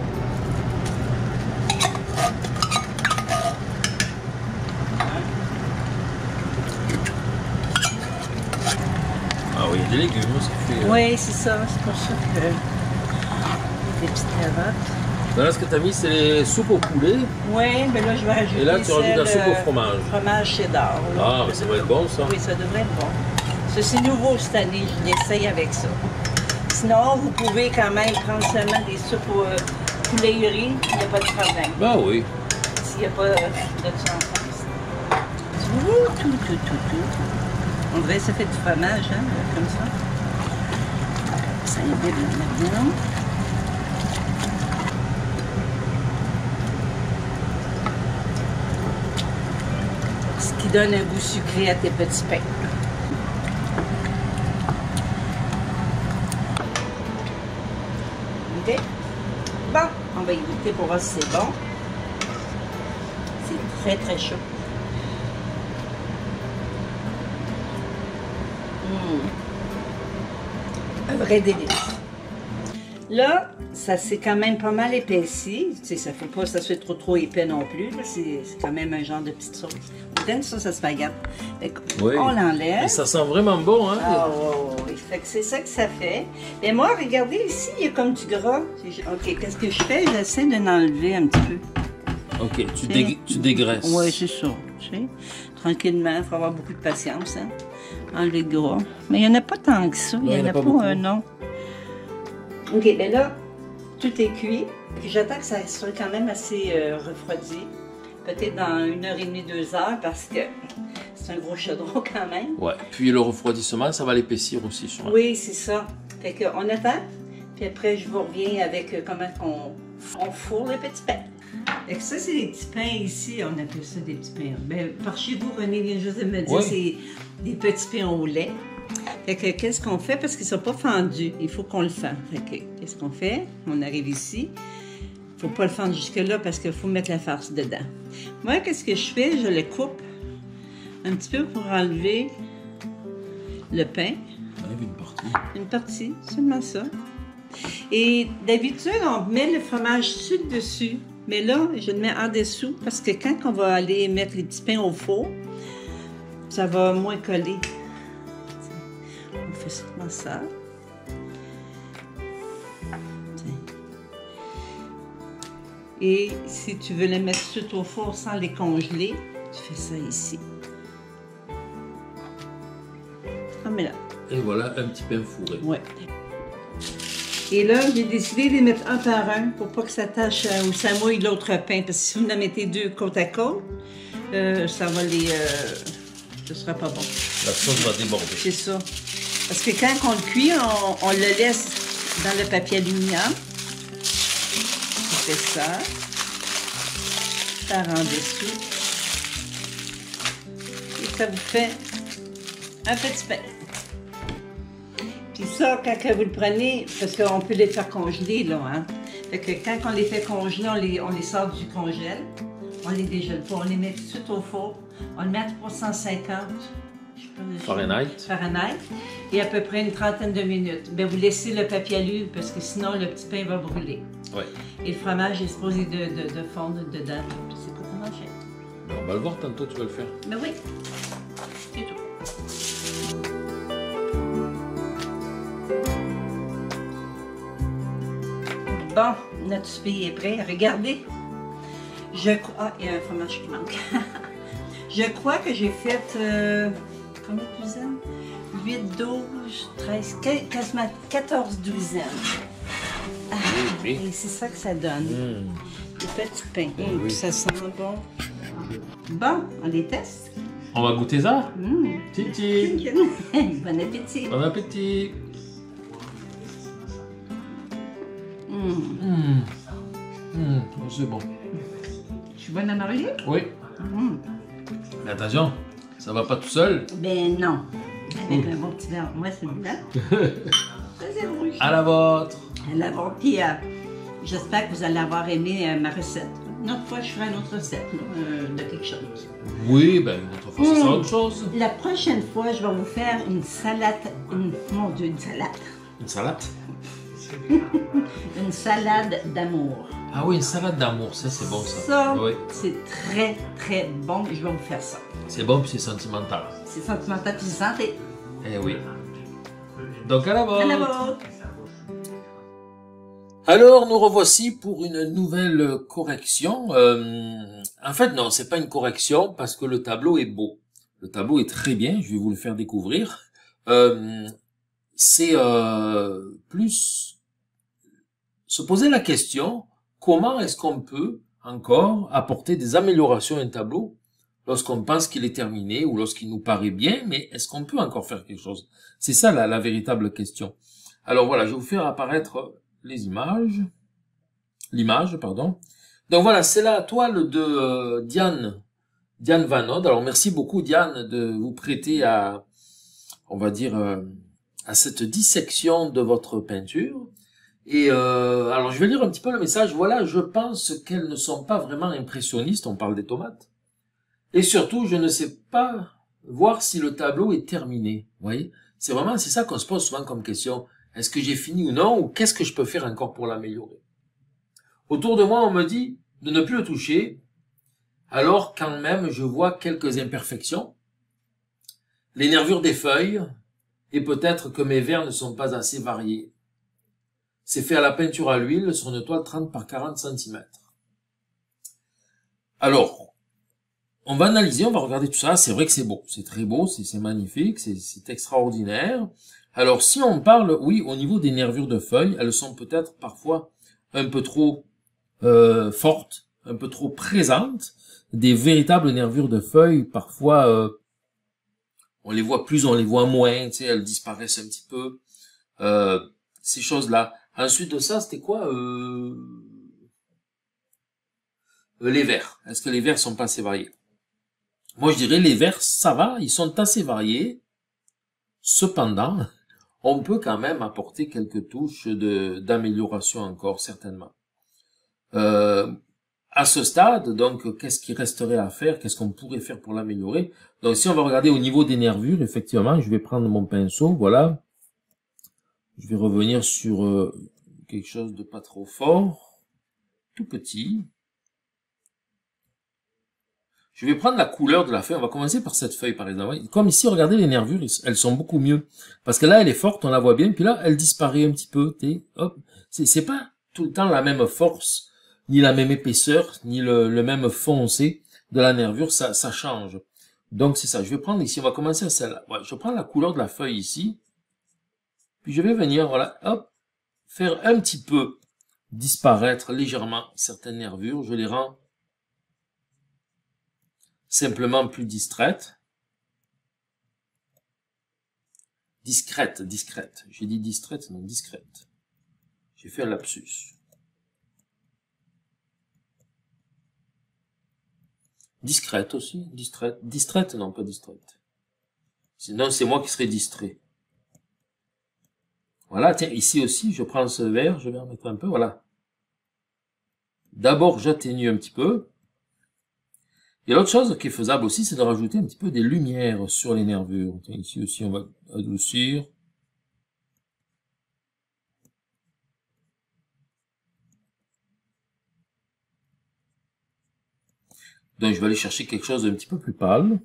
Speaker 2: Ah oui, des légumes, ça fait.
Speaker 1: Oui, c'est ça. C'est pour ça que des petites carottes.
Speaker 2: Là, ce que tu as mis, c'est les soupes au poulet.
Speaker 1: Oui, mais là, je vais rajouter
Speaker 2: Et là, tu rajoutes la
Speaker 1: celle,
Speaker 2: soupe au fromage.
Speaker 1: Fromage cheddar. Là.
Speaker 2: Ah, mais ça va être bon, ça.
Speaker 1: Oui, ça devrait être bon. Ça, c'est nouveau cette année. Je l'essaye avec ça. Sinon, vous pouvez quand même prendre seulement des soupes au poulet riz. Il n'y a pas de problème.
Speaker 2: Ah oui.
Speaker 1: S'il n'y a pas de sens. Tout. On dirait que ça fait du fromage, hein, comme ça. Ça imbibe la viande. Ce qui donne un goût sucré à tes petits pains. OK? Bon, on va y goûter pour voir si c'est bon. C'est très chaud. Un vrai délice. Là, ça s'est quand même pas mal épaissi. Tu sais, ça ne faut pas que ça soit trop épais non plus. C'est quand même un genre de petite sauce. On donne ça spaghette.
Speaker 2: Oui.
Speaker 1: On l'enlève.
Speaker 2: Et ça sent vraiment bon, hein?
Speaker 1: Ah oui. Fait que c'est ça que ça fait. Mais moi, regardez ici, il y a comme du gras. OK, qu'est-ce que je fais? J'essaie de l'enlever un petit peu.
Speaker 2: OK, tu dégraisses.
Speaker 1: Oui, c'est ça. Tu sais. Tranquillement, il faut avoir beaucoup de patience. Hein? Enlever le gras. Mais il n'y en a pas tant que ça.
Speaker 2: Non,
Speaker 1: il n'y en a pas
Speaker 2: beaucoup.
Speaker 1: un nom. OK, bien là, tout est cuit. Puis j'attends que ça soit quand même assez refroidi. Peut-être dans 1h30, 2 heures, parce que c'est un gros chaudron quand même.
Speaker 2: Ouais, puis le refroidissement, ça va l'épaissir aussi, sûrement.
Speaker 1: Oui, c'est ça. Fait qu'on attend. Puis après, je vous reviens avec comment on fourre les petits pains. Fait que ça, c'est des petits pains ici. On appelle ça des petits pains. Ben, par chez vous, René vient juste de me dire,
Speaker 2: oui.
Speaker 1: C'est des petits pains au lait. Fait que qu'est-ce qu'on fait? Parce qu'ils ne sont pas fendus. Il faut qu'on le fende. Fait que qu'est-ce qu'on fait? On arrive ici. Il ne faut pas le fendre jusque-là parce qu'il faut mettre la farce dedans. Moi, qu'est-ce que je fais? Je le coupe un petit peu pour enlever le pain.
Speaker 2: Enlève une partie.
Speaker 1: Une partie, seulement ça. Et d'habitude, on met le fromage dessus. Mais là, je le mets en dessous parce que quand on va aller mettre les petits pains au four, ça va moins coller. On fait seulement ça. Et si tu veux les mettre tout de suite au four sans les congeler, tu fais ça ici. Comme là.
Speaker 2: Et voilà un petit pain fourré.
Speaker 1: Ouais. Et là, j'ai décidé de les mettre un par un pour pas que ça tâche ou ça mouille l'autre pain. Parce que si vous en mettez deux côte à côte, ça va les... ce sera pas bon.
Speaker 2: La sauce va déborder. C'est
Speaker 1: ça. Parce que quand on le cuit, on le laisse dans le papier aluminium. On fait ça. Par en dessous. Et ça vous fait un petit pain. Puis ça, quand vous le prenez, parce qu'on peut les faire congeler, là, hein. Fait que quand on les fait congeler, on les sort du congèle. On les dégèle pas. On les met tout de suite au four. On le met à 350 Fahrenheit. Et à peu près une trentaine de minutes. Bien, vous laissez le papier alu parce que sinon, le petit pain va brûler.
Speaker 2: Ouais.
Speaker 1: Et le fromage est supposé de fondre dedans. C'est pas comment faire.
Speaker 2: On va le voir tantôt, tu vas le faire.
Speaker 1: Ben oui. C'est tout. Bon, notre souper est prêt. Regardez. Ah, il y a un fromage qui manque. Je crois que j'ai fait, combien de douzaines? 8, 12, 13, quasiment 14 douzaines. Ah,
Speaker 2: oui.
Speaker 1: Et c'est ça que ça donne. Le petit pain.
Speaker 2: Oui.
Speaker 1: Ça sent bon. Bon, on les teste.
Speaker 2: On va goûter ça? Titi.
Speaker 1: Bon appétit.
Speaker 2: Bon appétit. C'est bon.
Speaker 1: Je suis bonne à marier?
Speaker 2: Oui. Mais attention, ça va pas tout seul.
Speaker 1: Ben non. Avec un bon petit verre. Moi, c'est blanc. Ça, c'est rouge.
Speaker 2: À la vôtre.
Speaker 1: À la vôtre. Puis, j'espère que vous allez avoir aimé ma recette. Une autre fois, je ferai une autre recette de quelque chose.
Speaker 2: Oui, ben une autre fois, ça sera autre chose.
Speaker 1: La prochaine fois, je vais vous faire une salade. Mon Dieu, une salade.
Speaker 2: Une salade?
Speaker 1: Une salade d'amour.
Speaker 2: Ah oui, une salade d'amour, ça c'est bon ça.
Speaker 1: Ça,
Speaker 2: oui.
Speaker 1: c'est très, très bon. Je vais vous faire ça.
Speaker 2: C'est bon puis c'est sentimental.
Speaker 1: C'est sentimental puis c'est santé.
Speaker 2: Eh oui. Donc à la vôtre.
Speaker 1: À la vôtre.
Speaker 2: Alors nous revoici pour une nouvelle correction. En fait non, c'est pas une correction parce que le tableau est beau. Le tableau est très bien, je vais vous le faire découvrir. C'est plus se poser la question, comment est-ce qu'on peut encore apporter des améliorations à un tableau lorsqu'on pense qu'il est terminé ou lorsqu'il nous paraît bien, mais est-ce qu'on peut encore faire quelque chose? C'est ça la véritable question. Alors voilà, je vais vous faire apparaître l'image, pardon. Donc voilà, c'est la toile de Diane Vanod. Alors merci beaucoup Diane de vous prêter à, on va dire, à cette dissection de votre peinture. Et alors je vais lire un petit peu le message. Voilà, je pense qu'elles ne sont pas vraiment impressionnistes, on parle des tomates. Et surtout, je ne sais pas voir si le tableau est terminé. Vous voyez, c'est ça qu'on se pose souvent comme question. Est-ce que j'ai fini ou non, ou qu'est-ce que je peux faire encore pour l'améliorer? Autour de moi, on me dit de ne plus le toucher, alors quand même je vois quelques imperfections, les nervures des feuilles, et peut-être que mes verres ne sont pas assez variés. C'est fait à la peinture à l'huile sur une toile 30 par 40 cm. Alors, on va analyser, on va regarder tout ça. C'est vrai que c'est beau, c'est très beau, c'est magnifique, c'est extraordinaire. Alors, si on parle, oui, au niveau des nervures de feuilles, elles sont peut-être parfois un peu trop fortes, un peu trop présentes. Des véritables nervures de feuilles, parfois, on les voit plus, on les voit moins, tu sais, elles disparaissent un petit peu. Ces choses-là. Ensuite de ça, c'était quoi les vers. Est-ce que les vers sont pas assez variés? Moi, je dirais les vers, ça va, ils sont assez variés. Cependant, on peut quand même apporter quelques touches d'amélioration encore, certainement. À ce stade, donc, qu'est-ce qui resterait à faire? Qu'est-ce qu'on pourrait faire pour l'améliorer? Donc, si on va regarder au niveau des nervures, effectivement, je vais prendre mon pinceau, voilà. Je vais revenir sur quelque chose de pas trop fort, tout petit. Je vais prendre la couleur de la feuille. On va commencer par cette feuille, par exemple. Comme ici, regardez les nervures, elles sont beaucoup mieux. Parce que là, elle est forte, on la voit bien. Puis là, elle disparaît un petit peu. Hop. C'est pas tout le temps la même force, ni la même épaisseur, ni le même foncé de la nervure. Ça change. Donc, c'est ça. Je vais prendre ici, on va commencer à celle-là. Ouais, je prends la couleur de la feuille ici. Puis je vais venir, voilà, hop, faire un petit peu disparaître légèrement certaines nervures. Je les rends simplement plus distraites. Discrète. J'ai dit distraite, non, discrète. J'ai fait un lapsus. Discrète aussi, distraite, non, pas distraite. Sinon, c'est moi qui serais distrait. Voilà, tiens, ici aussi, je prends ce vert, je vais en mettre un peu, voilà. D'abord, j'atténue un petit peu. Et l'autre chose qui est faisable aussi, c'est de rajouter un petit peu des lumières sur les nervures. Tiens, ici aussi, on va adoucir. Donc, je vais aller chercher quelque chose d'un petit peu plus pâle.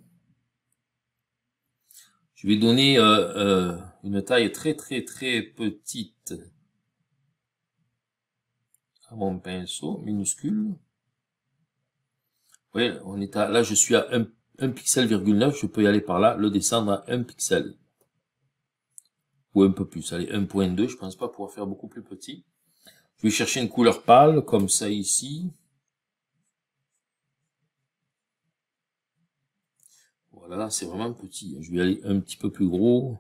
Speaker 2: Je vais donner une taille très petite à mon pinceau, minuscule. Oui, on est là, je suis à 1 pixel, 9, je peux y aller par là, le descendre à 1 pixel. Ou un peu plus, allez, 1.2, je pense pas pouvoir faire beaucoup plus petit. Je vais chercher une couleur pâle, comme ça ici. Voilà, c'est vraiment petit. Je vais aller un petit peu plus gros.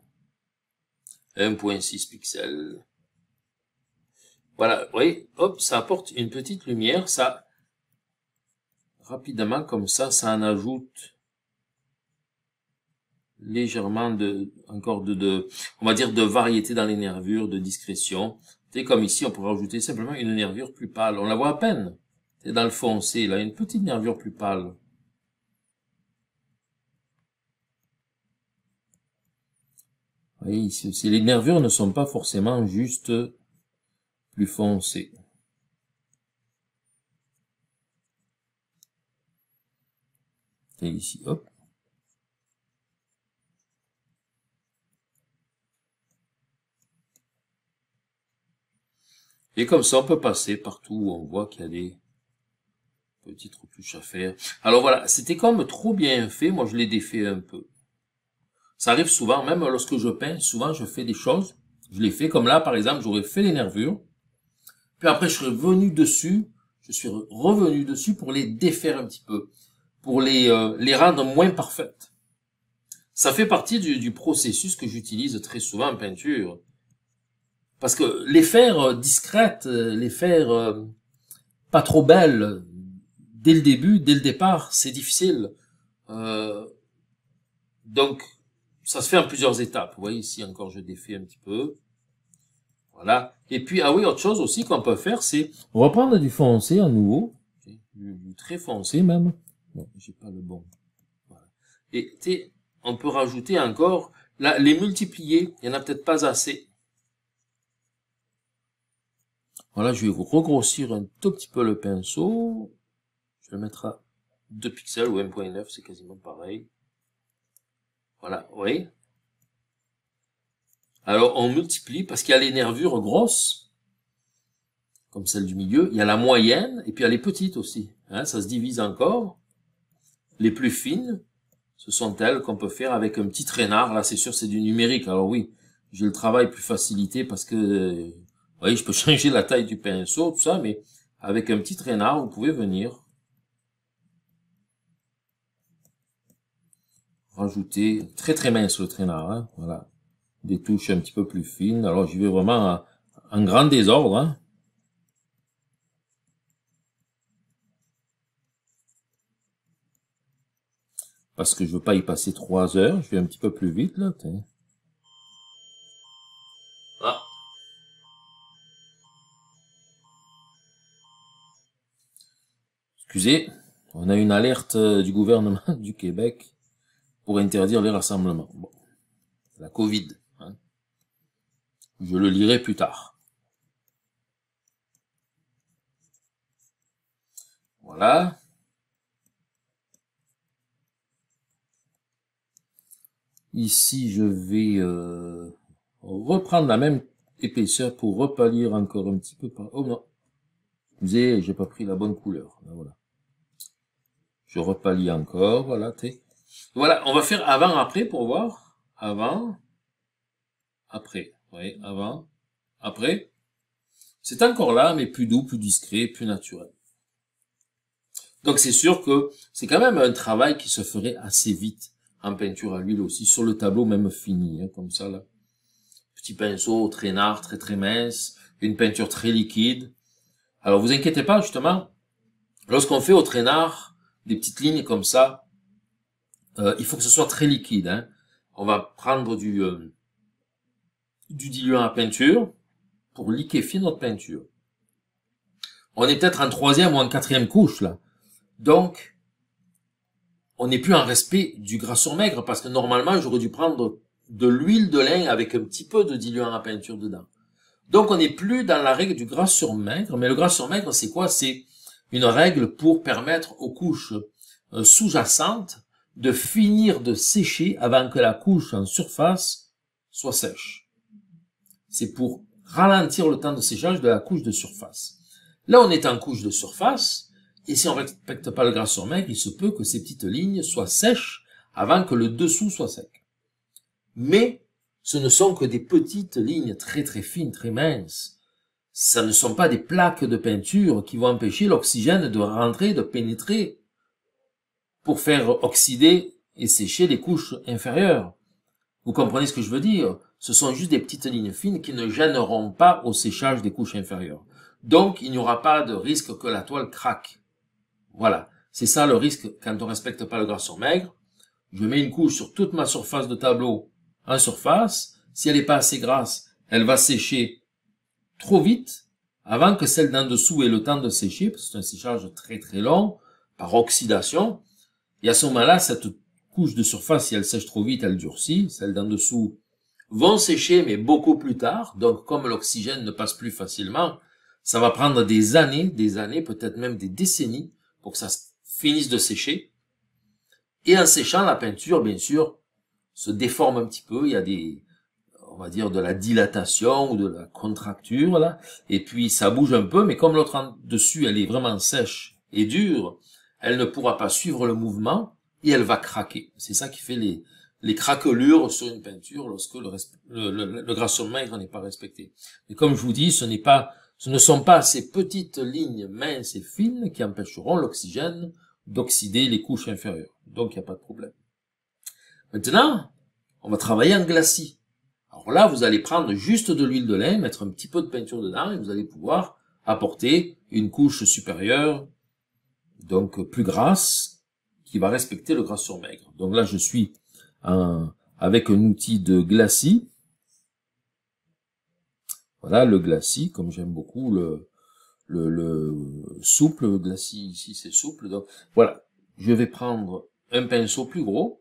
Speaker 2: 1.6 pixels. Voilà, vous voyez, hop, ça apporte une petite lumière, ça, rapidement, comme ça en ajoute légèrement on va dire de variété dans les nervures, de discrétion. C'est comme ici, on pourrait rajouter simplement une nervure plus pâle. On la voit à peine. C'est dans le foncé, là, une petite nervure plus pâle. Vous voyez, ici, les nervures ne sont pas forcément juste plus foncées. Et ici, hop. Et comme ça, on peut passer partout où on voit qu'il y a des petites retouches à faire. Alors voilà, c'était comme trop bien fait, moi je l'ai défait un peu. Ça arrive souvent, même lorsque je peins, souvent je fais des choses, je les fais comme là par exemple, j'aurais fait les nervures, puis après je suis revenu dessus pour les défaire un petit peu, pour les rendre moins parfaites. Ça fait partie du processus que j'utilise très souvent en peinture. Parce que les faire discrètes, les faire pas trop belles, dès le début, dès le départ, c'est difficile. Donc, ça se fait en plusieurs étapes. Vous voyez ici encore, je défais un petit peu. Voilà. Et puis, ah oui, autre chose aussi qu'on peut faire, c'est reprendre du foncé à nouveau, du très foncé même. Non, j'ai pas le bon. Voilà. Et on peut rajouter encore, là, les multiplier. Il y en a peut-être pas assez. Voilà, je vais regrossir un tout petit peu le pinceau. Je vais le mettre à 2 pixels ou 1.9, c'est quasiment pareil. Voilà, vous voyez. Alors, on multiplie parce qu'il y a les nervures grosses, comme celle du milieu. Il y a la moyenne, et puis il y a les petites aussi. Hein, ça se divise encore. Les plus fines, ce sont elles qu'on peut faire avec un petit traînard. Là, c'est sûr, c'est du numérique. Alors oui, j'ai le travail plus facilité parce que, vous voyez, je peux changer la taille du pinceau, tout ça, mais avec un petit traînard, vous pouvez venir rajouter, très mince le traînard, hein, voilà, des touches un petit peu plus fines. Alors j'y vais vraiment en grand désordre, hein. Parce que je veux pas y passer 3 heures, je vais un petit peu plus vite là. Ah. Excusez, on a une alerte du gouvernement du Québec pour interdire les rassemblements. Bon, la Covid, hein. Je le lirai plus tard. Voilà.
Speaker 3: Ici, je vais reprendre la même épaisseur pour repâlir encore un petit peu par... Oh non, excusez, j'ai pas pris la bonne couleur. Là, voilà. Je repâlis encore, voilà. Voilà, on va faire avant-après pour voir. Avant, après. Oui, avant, après. C'est encore là, mais plus doux, plus discret, plus naturel. Donc c'est sûr que c'est quand même un travail qui se ferait assez vite en peinture à l'huile aussi, sur le tableau même fini, hein, comme ça là. Petit pinceau, traînard, très très mince, une peinture très liquide. Alors vous inquiétez pas, justement, lorsqu'on fait au traînard des petites lignes comme ça, il faut que ce soit très liquide. Hein. On va prendre du diluant à peinture pour liquéfier notre peinture. On est peut-être en 3e ou en 4e couche là. Donc, on n'est plus en respect du gras sur maigre parce que normalement, j'aurais dû prendre de l'huile de lin avec un petit peu de diluant à peinture dedans. Donc, on n'est plus dans la règle du gras sur maigre. Mais le gras sur maigre, c'est quoi? C'est une règle pour permettre aux couches sous-jacentes de finir de sécher avant que la couche en surface soit sèche. C'est pour ralentir le temps de séchage de la couche de surface. Là, on est en couche de surface, et si on ne respecte pas le gras sur maigre, il se peut que ces petites lignes soient sèches avant que le dessous soit sec. Mais ce ne sont que des petites lignes très très fines, très minces. Ça ne sont pas des plaques de peinture qui vont empêcher l'oxygène de rentrer, de pénétrer pour faire oxyder et sécher les couches inférieures. Vous comprenez ce que je veux dire? Ce sont juste des petites lignes fines qui ne gêneront pas au séchage des couches inférieures. Donc, il n'y aura pas de risque que la toile craque. Voilà. C'est ça le risque quand on ne respecte pas le gras sur maigre. Je mets une couche sur toute ma surface de tableau en surface. Si elle n'est pas assez grasse, elle va sécher trop vite avant que celle d'en dessous ait le temps de sécher, parce que c'est un séchage très très long, par oxydation. Et à ce moment-là, cette couche de surface, si elle sèche trop vite, elle durcit. Celles d'en dessous vont sécher, mais beaucoup plus tard. Donc, comme l'oxygène ne passe plus facilement, ça va prendre des années, peut-être même des décennies, pour que ça finisse de sécher. Et en séchant, la peinture, bien sûr, se déforme un petit peu. Il y a on va dire, de la dilatation ou de la contracture, là. Et puis, ça bouge un peu, mais comme l'autre en dessus, elle est vraiment sèche et dure, elle ne pourra pas suivre le mouvement et elle va craquer. C'est ça qui fait les craquelures sur une peinture lorsque le gras sur maigre n'est pas respecté. Et comme je vous dis, ce ne sont pas ces petites lignes minces et fines qui empêcheront l'oxygène d'oxyder les couches inférieures. Donc, il n'y a pas de problème. Maintenant, on va travailler en glacis. Alors là, vous allez prendre juste de l'huile de lin, mettre un petit peu de peinture dedans et vous allez pouvoir apporter une couche supérieure, donc plus grasse, qui va respecter le gras sur maigre. Donc là, je suis avec un outil de glacis. Voilà, le glacis, comme j'aime beaucoup le souple, le glacis ici c'est souple. Donc voilà, je vais prendre un pinceau plus gros.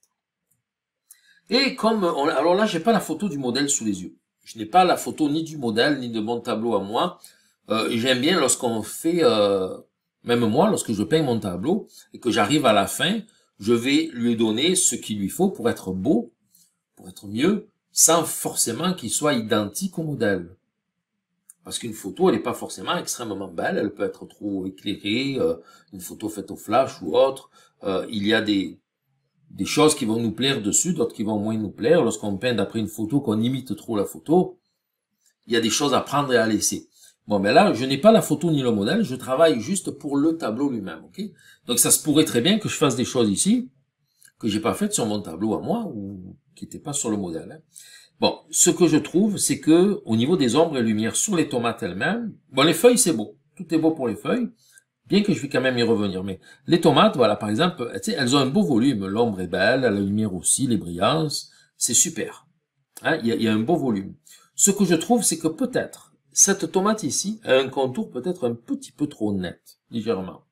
Speaker 3: Et comme alors là, j'ai pas la photo du modèle sous les yeux. Je n'ai pas la photo ni du modèle ni de mon tableau à moi. J'aime bien lorsqu'on fait, même moi, lorsque je peins mon tableau et que j'arrive à la fin, je vais lui donner ce qu'il lui faut pour être beau, pour être mieux, sans forcément qu'il soit identique au modèle. Parce qu'une photo, elle n'est pas forcément extrêmement belle, elle peut être trop éclairée, une photo faite au flash ou autre. Il y a des choses qui vont nous plaire dessus, d'autres qui vont moins nous plaire. Lorsqu'on peint d'après une photo, qu'on imite trop la photo, il y a des choses à prendre et à laisser. Bon, ben là, je n'ai pas la photo ni le modèle, je travaille juste pour le tableau lui-même, ok? Donc ça se pourrait très bien que je fasse des choses ici, que j'ai pas faites sur mon tableau à moi, ou qui n'étaient pas sur le modèle. Hein. Bon, ce que je trouve, c'est que au niveau des ombres et lumières sur les tomates elles-mêmes, bon, les feuilles, c'est beau. Tout est beau pour les feuilles. Bien que je vais quand même y revenir. Mais les tomates, voilà, par exemple, tu sais, elles ont un beau volume. L'ombre est belle, la lumière aussi, les brillances. C'est super. Hein, il y a un beau volume. Ce que je trouve, c'est que peut-être, cette tomate ici a un contour peut-être un petit peu trop net, légèrement.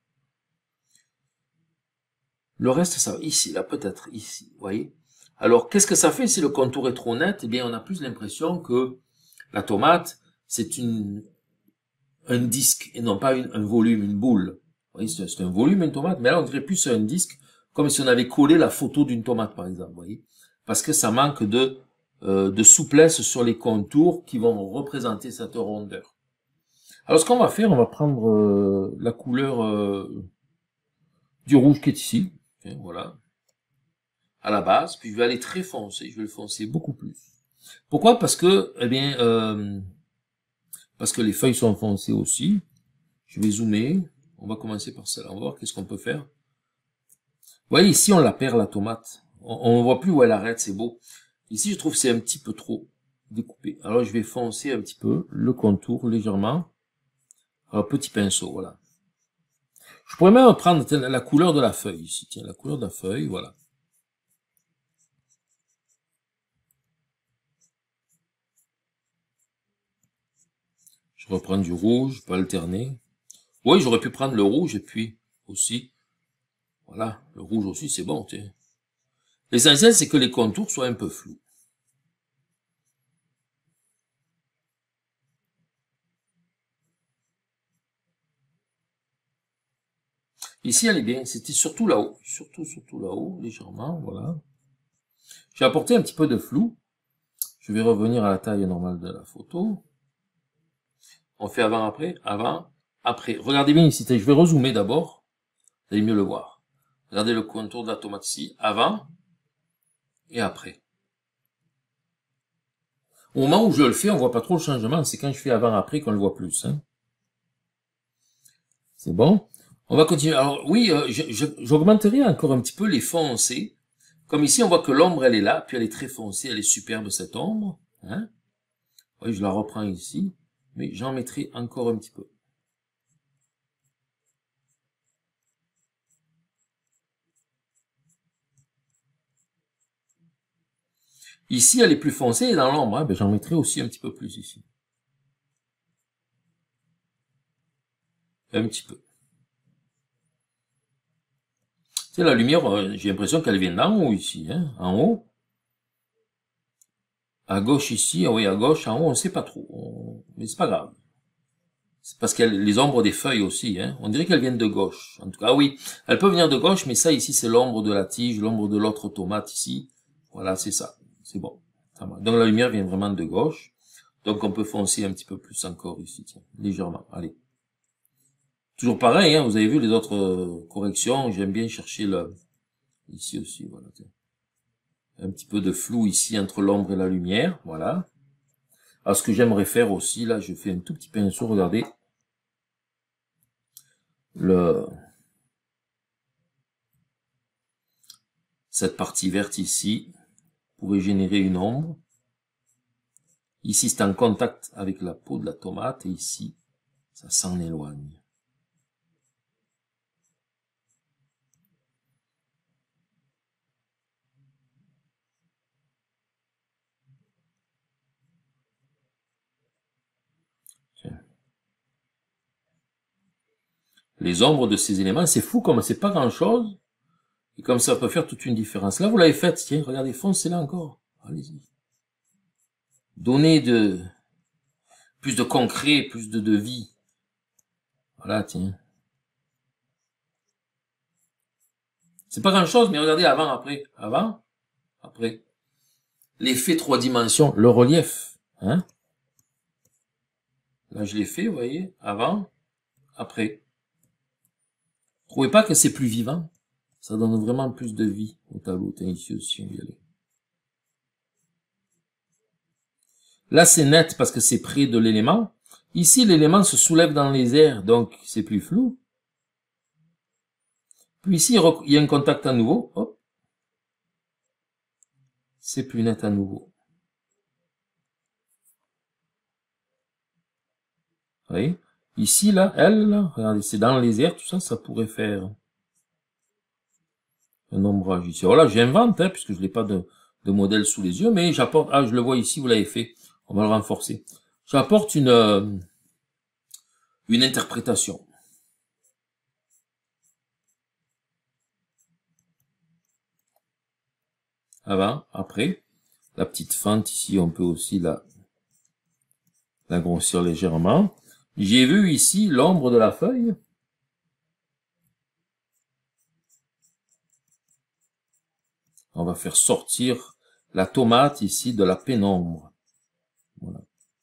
Speaker 3: Le reste, ça, ici, là, peut-être, ici, vous voyez. Alors, qu'est-ce que ça fait si le contour est trop net? Eh bien, on a plus l'impression que la tomate, c'est un disque et non pas un volume, une boule. Vous voyez, c'est un volume, une tomate, mais là, on dirait plus un disque, comme si on avait collé la photo d'une tomate, par exemple, vous voyez. parce que ça manque de souplesse sur les contours qui vont représenter cette rondeur. Alors ce qu'on va faire, on va prendre la couleur du rouge qui est ici, okay, voilà, à la base, puis je vais aller très foncé, je vais le foncer beaucoup plus. Pourquoi? Parce que, eh bien, parce que les feuilles sont foncées aussi. Je vais zoomer, on va commencer par celle-là, on va voir qu'est-ce qu'on peut faire. Vous voyez, ici on la perd la tomate, on ne voit plus où elle arrête, c'est beau. Ici je trouve que c'est un petit peu trop découpé, alors je vais foncer un petit peu le contour légèrement. Alors petit pinceau, voilà. Je pourrais même prendre la couleur de la feuille ici, tiens, la couleur de la feuille, voilà. Je reprends du rouge, je peux alterner. Oui, j'aurais pu prendre le rouge et puis aussi, voilà, le rouge aussi c'est bon, tiens. L'essentiel c'est que les contours soient un peu flous. Ici, elle est bien. C'était surtout là-haut. Surtout là-haut, légèrement, voilà. J'ai apporté un petit peu de flou. Je vais revenir à la taille normale de la photo. On fait avant-après, avant-après. Regardez bien ici. Je vais rezoomer d'abord. Vous allez mieux le voir. Regardez le contour de la tomate ici. Avant et après. Au moment où je le fais, on voit pas trop le changement. C'est quand je fais avant-après qu'on le voit plus. Hein. C'est bon. On va continuer. Alors oui, j'augmenterai encore un petit peu les foncés. Comme ici, on voit que l'ombre, elle est là, puis elle est très foncée, elle est superbe cette ombre. Hein. Oui, je la reprends ici, mais j'en mettrai encore un petit peu. Ici, elle est plus foncée, et dans l'ombre, hein, ben, j'en mettrai aussi un petit peu plus ici. Un petit peu. C'est la lumière, j'ai l'impression qu'elle vient d'en haut ici, hein, en haut. À gauche ici, oui, à gauche, en haut, on ne sait pas trop. Mais c'est pas grave. C'est parce qu'il y a les ombres des feuilles aussi, hein. On dirait qu'elles viennent de gauche. En tout cas, oui, elles peuvent venir de gauche, mais ça ici, c'est l'ombre de la tige, l'ombre de l'autre tomate ici. Voilà, c'est ça. C'est bon. Ça va. Donc la lumière vient vraiment de gauche. Donc on peut foncer un petit peu plus encore ici, tiens, légèrement. Allez. Toujours pareil, hein, vous avez vu les autres corrections, j'aime bien chercher le... Ici aussi, voilà. Tiens. Un petit peu de flou ici entre l'ombre et la lumière, voilà. Alors ce que j'aimerais faire aussi, là, je fais un tout petit pinceau, regardez. Cette partie verte ici pourrait générer une ombre. Ici, c'est en contact avec la peau de la tomate, et ici, ça s'en éloigne. Les ombres de ces éléments, c'est fou comme c'est pas grand chose, et comme ça peut faire toute une différence. Là, vous l'avez fait, tiens, regardez, foncez-là encore. Allez-y. Donnez plus de concret, plus de vie. Voilà, tiens. C'est pas grand chose, mais regardez avant, après. Avant, après. L'effet 3 dimensions, le relief. Hein? Là, je l'ai fait, vous voyez. Avant, après. Trouvez pas que c'est plus vivant? Ça donne vraiment plus de vie au tableau. Tiens, ici aussi, on va y aller. Là, c'est net parce que c'est près de l'élément. Ici, l'élément se soulève dans les airs, donc c'est plus flou. Puis ici, il y a un contact à nouveau. Hop. C'est plus net à nouveau. Vous voyez? Ici, là, elle, là, regardez, c'est dans les airs, tout ça, ça pourrait faire un ombrage ici. Voilà, j'invente, hein, puisque je n'ai pas de modèle sous les yeux, mais j'apporte, ah, je le vois ici, vous l'avez fait. On va le renforcer. J'apporte une interprétation. Avant, après. La petite fente ici, on peut aussi la grossir légèrement. J'ai vu ici l'ombre de la feuille. On va faire sortir la tomate ici de la pénombre. Voilà.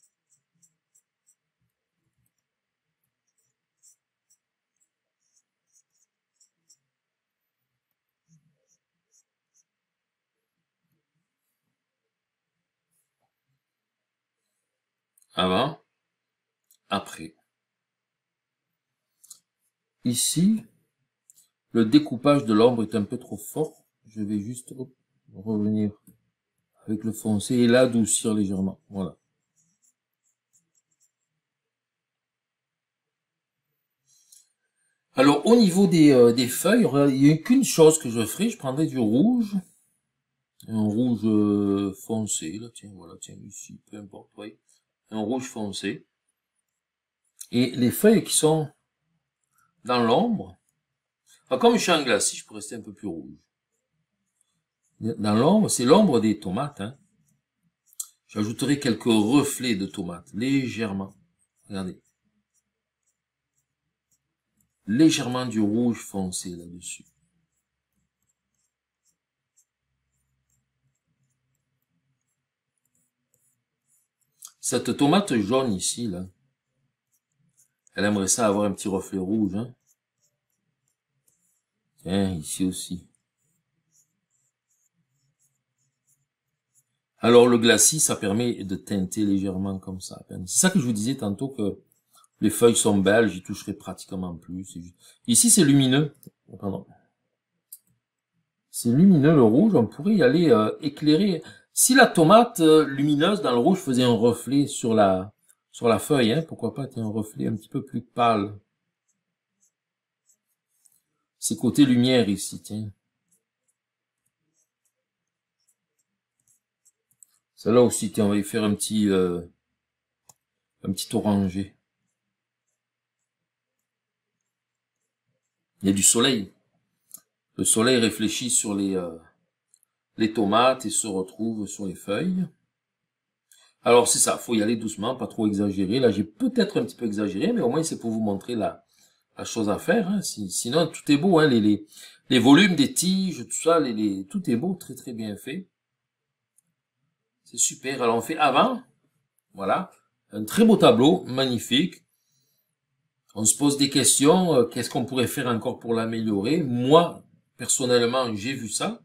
Speaker 3: Avant, après. Ici, le découpage de l'ombre est un peu trop fort. Je vais juste revenir avec le foncé et l'adoucir légèrement. Voilà. Alors, au niveau des feuilles, il n'y a qu'une chose que je ferai. Je prendrai du rouge. Un rouge foncé, là, tiens, voilà, tiens, ici, peu importe, oui. Un rouge foncé. Et les feuilles qui sont dans l'ombre, comme je suis en glacis, je peux rester un peu plus rouge. Dans l'ombre, c'est l'ombre des tomates, hein. J'ajouterai quelques reflets de tomates, légèrement. Regardez. Légèrement du rouge foncé là-dessus. Cette tomate jaune ici, là, elle aimerait ça avoir un petit reflet rouge, hein. Tiens, ici aussi. Alors, le glacis, ça permet de teinter légèrement comme ça. C'est ça que je vous disais tantôt que les feuilles sont belles, j'y toucherai pratiquement plus. Ici, c'est lumineux. Pardon. C'est lumineux, le rouge. On pourrait y aller éclairer. Si la tomate lumineuse dans le rouge faisait un reflet sur la feuille, hein, pourquoi pas un reflet un petit peu plus pâle. C'est côté lumière ici, tiens. Celle-là aussi, tiens, on va y faire un petit orangé. Il y a du soleil. Le soleil réfléchit sur les tomates et se retrouve sur les feuilles. Alors c'est ça, faut y aller doucement, pas trop exagérer. Là, j'ai peut-être un petit peu exagéré, mais au moins c'est pour vous montrer la chose à faire. Hein. Sinon, tout est beau, hein, les volumes des tiges, tout ça, tout est beau, très très bien fait. C'est super. Alors on fait avant, voilà, un très beau tableau, magnifique. On se pose des questions, qu'est-ce qu'on pourrait faire encore pour l'améliorer? Moi, personnellement, j'ai vu ça.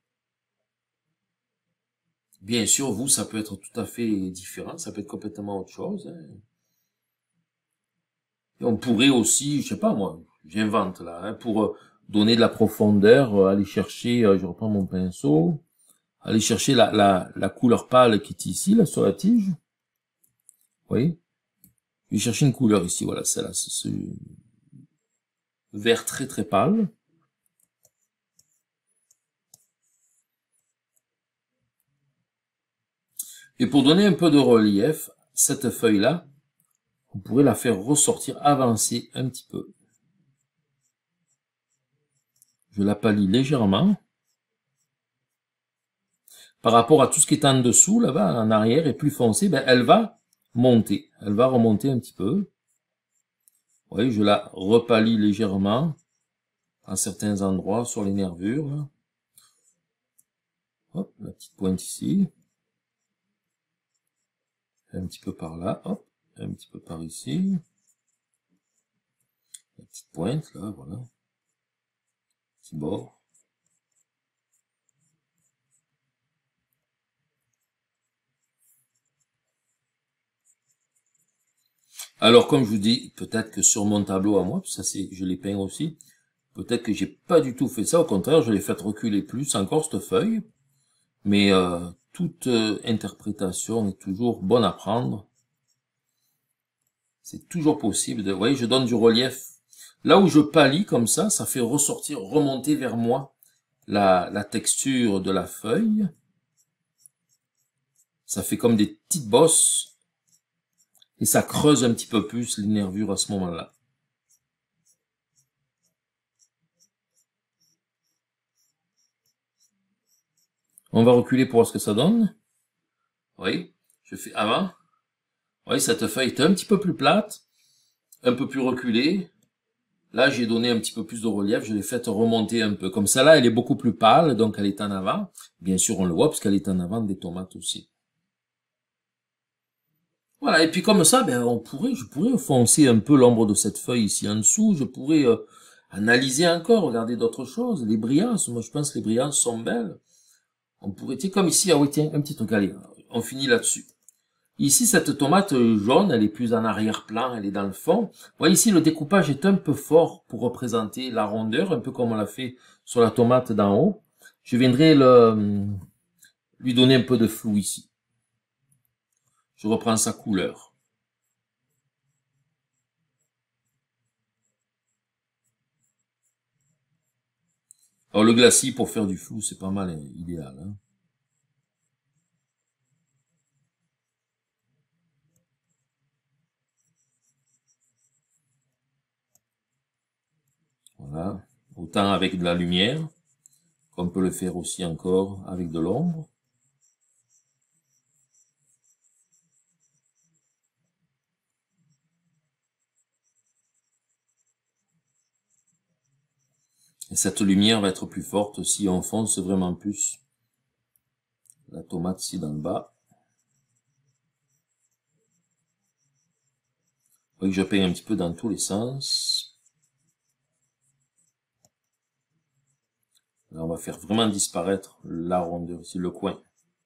Speaker 3: Bien sûr, vous, ça peut être tout à fait différent, ça peut être complètement autre chose. Hein. Et on pourrait aussi, je sais pas moi, j'invente là, hein, pour donner de la profondeur, aller chercher, je reprends mon pinceau, aller chercher la couleur pâle qui est ici, là, sur la tige. Vous voyez? Je vais chercher une couleur ici, voilà, celle-là, c'est ce vert très très pâle. Et pour donner un peu de relief, cette feuille-là, on pourrait la faire ressortir, avancer un petit peu. Je la pâlis légèrement. Par rapport à tout ce qui est en dessous, là-bas, en arrière, et plus foncé, ben, elle va monter. Elle va remonter un petit peu. Vous voyez, je la repâlis légèrement à certains endroits sur les nervures. Là. Hop, la petite pointe ici. Un petit peu par là, hop, un petit peu par ici. La petite pointe, là, voilà. Petit bord. Alors, comme je vous dis, peut-être que sur mon tableau à moi, ça c'est, je l'ai peint aussi, peut-être que j'ai pas du tout fait ça, au contraire, je l'ai fait reculer plus encore cette feuille. Mais toute interprétation est toujours bonne à prendre. C'est toujours possible de... Vous voyez, je donne du relief. Là où je pâlis comme ça fait ressortir, remonter vers moi la texture de la feuille. Ça fait comme des petites bosses. Et ça creuse un petit peu plus les nervures à ce moment-là. On va reculer pour voir ce que ça donne. Oui, je fais avant. Oui, cette feuille est un petit peu plus plate, un peu plus reculée. Là, j'ai donné un petit peu plus de relief, je l'ai fait remonter un peu. Comme ça, là, elle est beaucoup plus pâle, donc elle est en avant. Bien sûr, on le voit, parce qu'elle est en avant des tomates aussi. Voilà, et puis comme ça, ben, je pourrais foncer un peu l'ombre de cette feuille ici en dessous, je pourrais analyser encore, regarder d'autres choses, les brillances, moi je pense que les brillances sont belles. On pourrait, tu sais, comme ici, ah oui, tiens, un petit truc, allez, on finit là-dessus. Ici, cette tomate jaune, elle est plus en arrière-plan, elle est dans le fond. Vous voyez ici, le découpage est un peu fort pour représenter la rondeur, un peu comme on l'a fait sur la tomate d'en haut. Je viendrai lui donner un peu de flou ici. Je reprends sa couleur. Alors le glacis pour faire du flou, c'est pas mal idéal, hein. Voilà. Autant avec de la lumière, qu'on peut le faire aussi encore avec de l'ombre. Et cette lumière va être plus forte si on fonce vraiment plus la tomate ici dans le bas. Vous voyez que je peins un petit peu dans tous les sens. Là, on va faire vraiment disparaître la rondeur ici, le coin.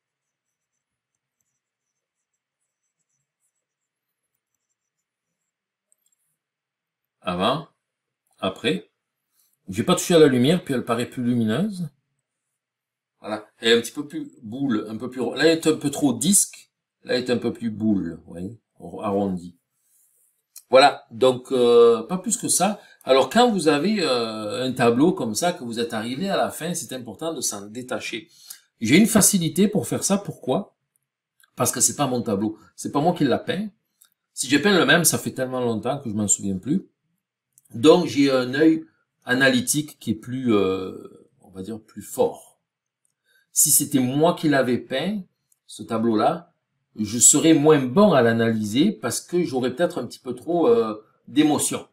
Speaker 3: Avant, après. J'ai pas touché à la lumière, puis elle paraît plus lumineuse. Voilà. Elle est un petit peu plus boule, un peu plus... Là, elle est un peu trop disque. Là, elle est un peu plus boule, vous voyez, arrondi. Voilà. Donc, pas plus que ça. Alors, quand vous avez un tableau comme ça, que vous êtes arrivé à la fin, c'est important de s'en détacher. J'ai une facilité pour faire ça. Pourquoi? Parce que c'est pas mon tableau. C'est pas moi qui l'a peint. Si j'ai peint le même, ça fait tellement longtemps que je m'en souviens plus. Donc, j'ai un œil analytique qui est plus, on va dire, plus fort. Si c'était moi qui l'avais peint, ce tableau-là, je serais moins bon à l'analyser parce que j'aurais peut-être un petit peu trop d'émotion.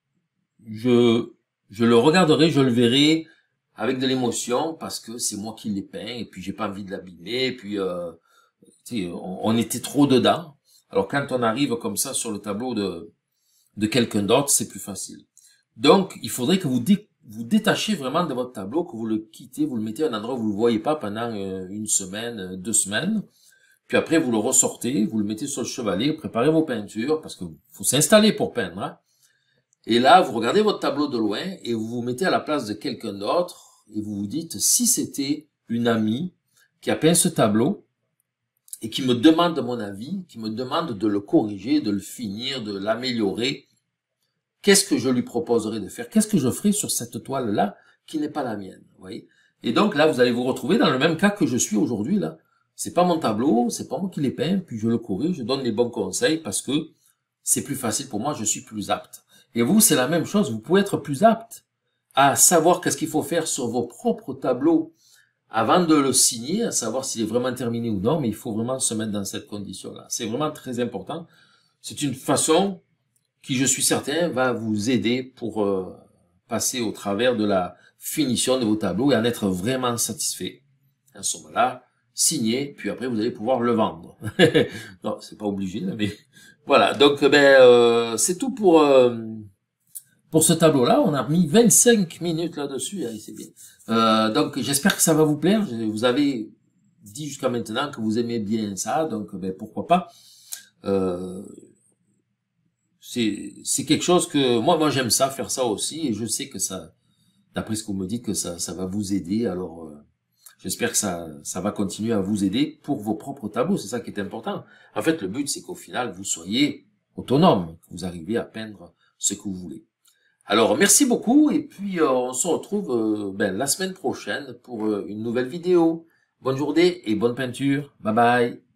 Speaker 3: Je le regarderai, je le verrai avec de l'émotion parce que c'est moi qui l'ai peint et puis j'ai pas envie de l'abîmer et puis on était trop dedans. Alors quand on arrive comme ça sur le tableau de quelqu'un d'autre, c'est plus facile. Donc, il faudrait que vous détachiez vraiment de votre tableau, que vous le quittez, vous le mettez à un endroit où vous le voyez pas pendant une semaine, 2 semaines. Puis après, vous le ressortez, vous le mettez sur le chevalet, préparez vos peintures, parce que faut s'installer pour peindre, hein. Et là, vous regardez votre tableau de loin et vous vous mettez à la place de quelqu'un d'autre et vous vous dites, si c'était une amie qui a peint ce tableau et qui me demande mon avis, qui me demande de le corriger, de le finir, de l'améliorer, qu'est-ce que je lui proposerais de faire? Qu'est-ce que je ferai sur cette toile-là qui n'est pas la mienne? Vous voyez? Et donc là, vous allez vous retrouver dans le même cas que je suis aujourd'hui là. C'est pas mon tableau, c'est pas moi qui l'ai peint, puis je le corrige, je donne les bons conseils parce que c'est plus facile pour moi, je suis plus apte. Et vous, c'est la même chose, vous pouvez être plus apte à savoir qu'est-ce qu'il faut faire sur vos propres tableaux avant de le signer, à savoir s'il est vraiment terminé ou non, mais il faut vraiment se mettre dans cette condition-là. C'est vraiment très important. C'est une façon qui, je suis certain, va vous aider pour passer au travers de la finition de vos tableaux et en être vraiment satisfait. À ce moment-là, signez, puis après vous allez pouvoir le vendre. Non, c'est pas obligé, mais voilà. Donc, c'est tout pour ce tableau-là. On a mis 25 minutes là-dessus, hein, c'est bien. Donc, j'espère que ça va vous plaire. Vous avez dit jusqu'à maintenant que vous aimez bien ça, donc pourquoi pas. C'est quelque chose que moi j'aime ça, faire ça aussi, et je sais que ça, d'après ce que vous me dites, que ça va vous aider. Alors j'espère que ça va continuer à vous aider pour vos propres tableaux. C'est ça qui est important. En fait, le but c'est qu'au final vous soyez autonome, que vous arrivez à peindre ce que vous voulez. Alors merci beaucoup, et puis on se retrouve la semaine prochaine pour une nouvelle vidéo. Bonne journée et bonne peinture. Bye bye.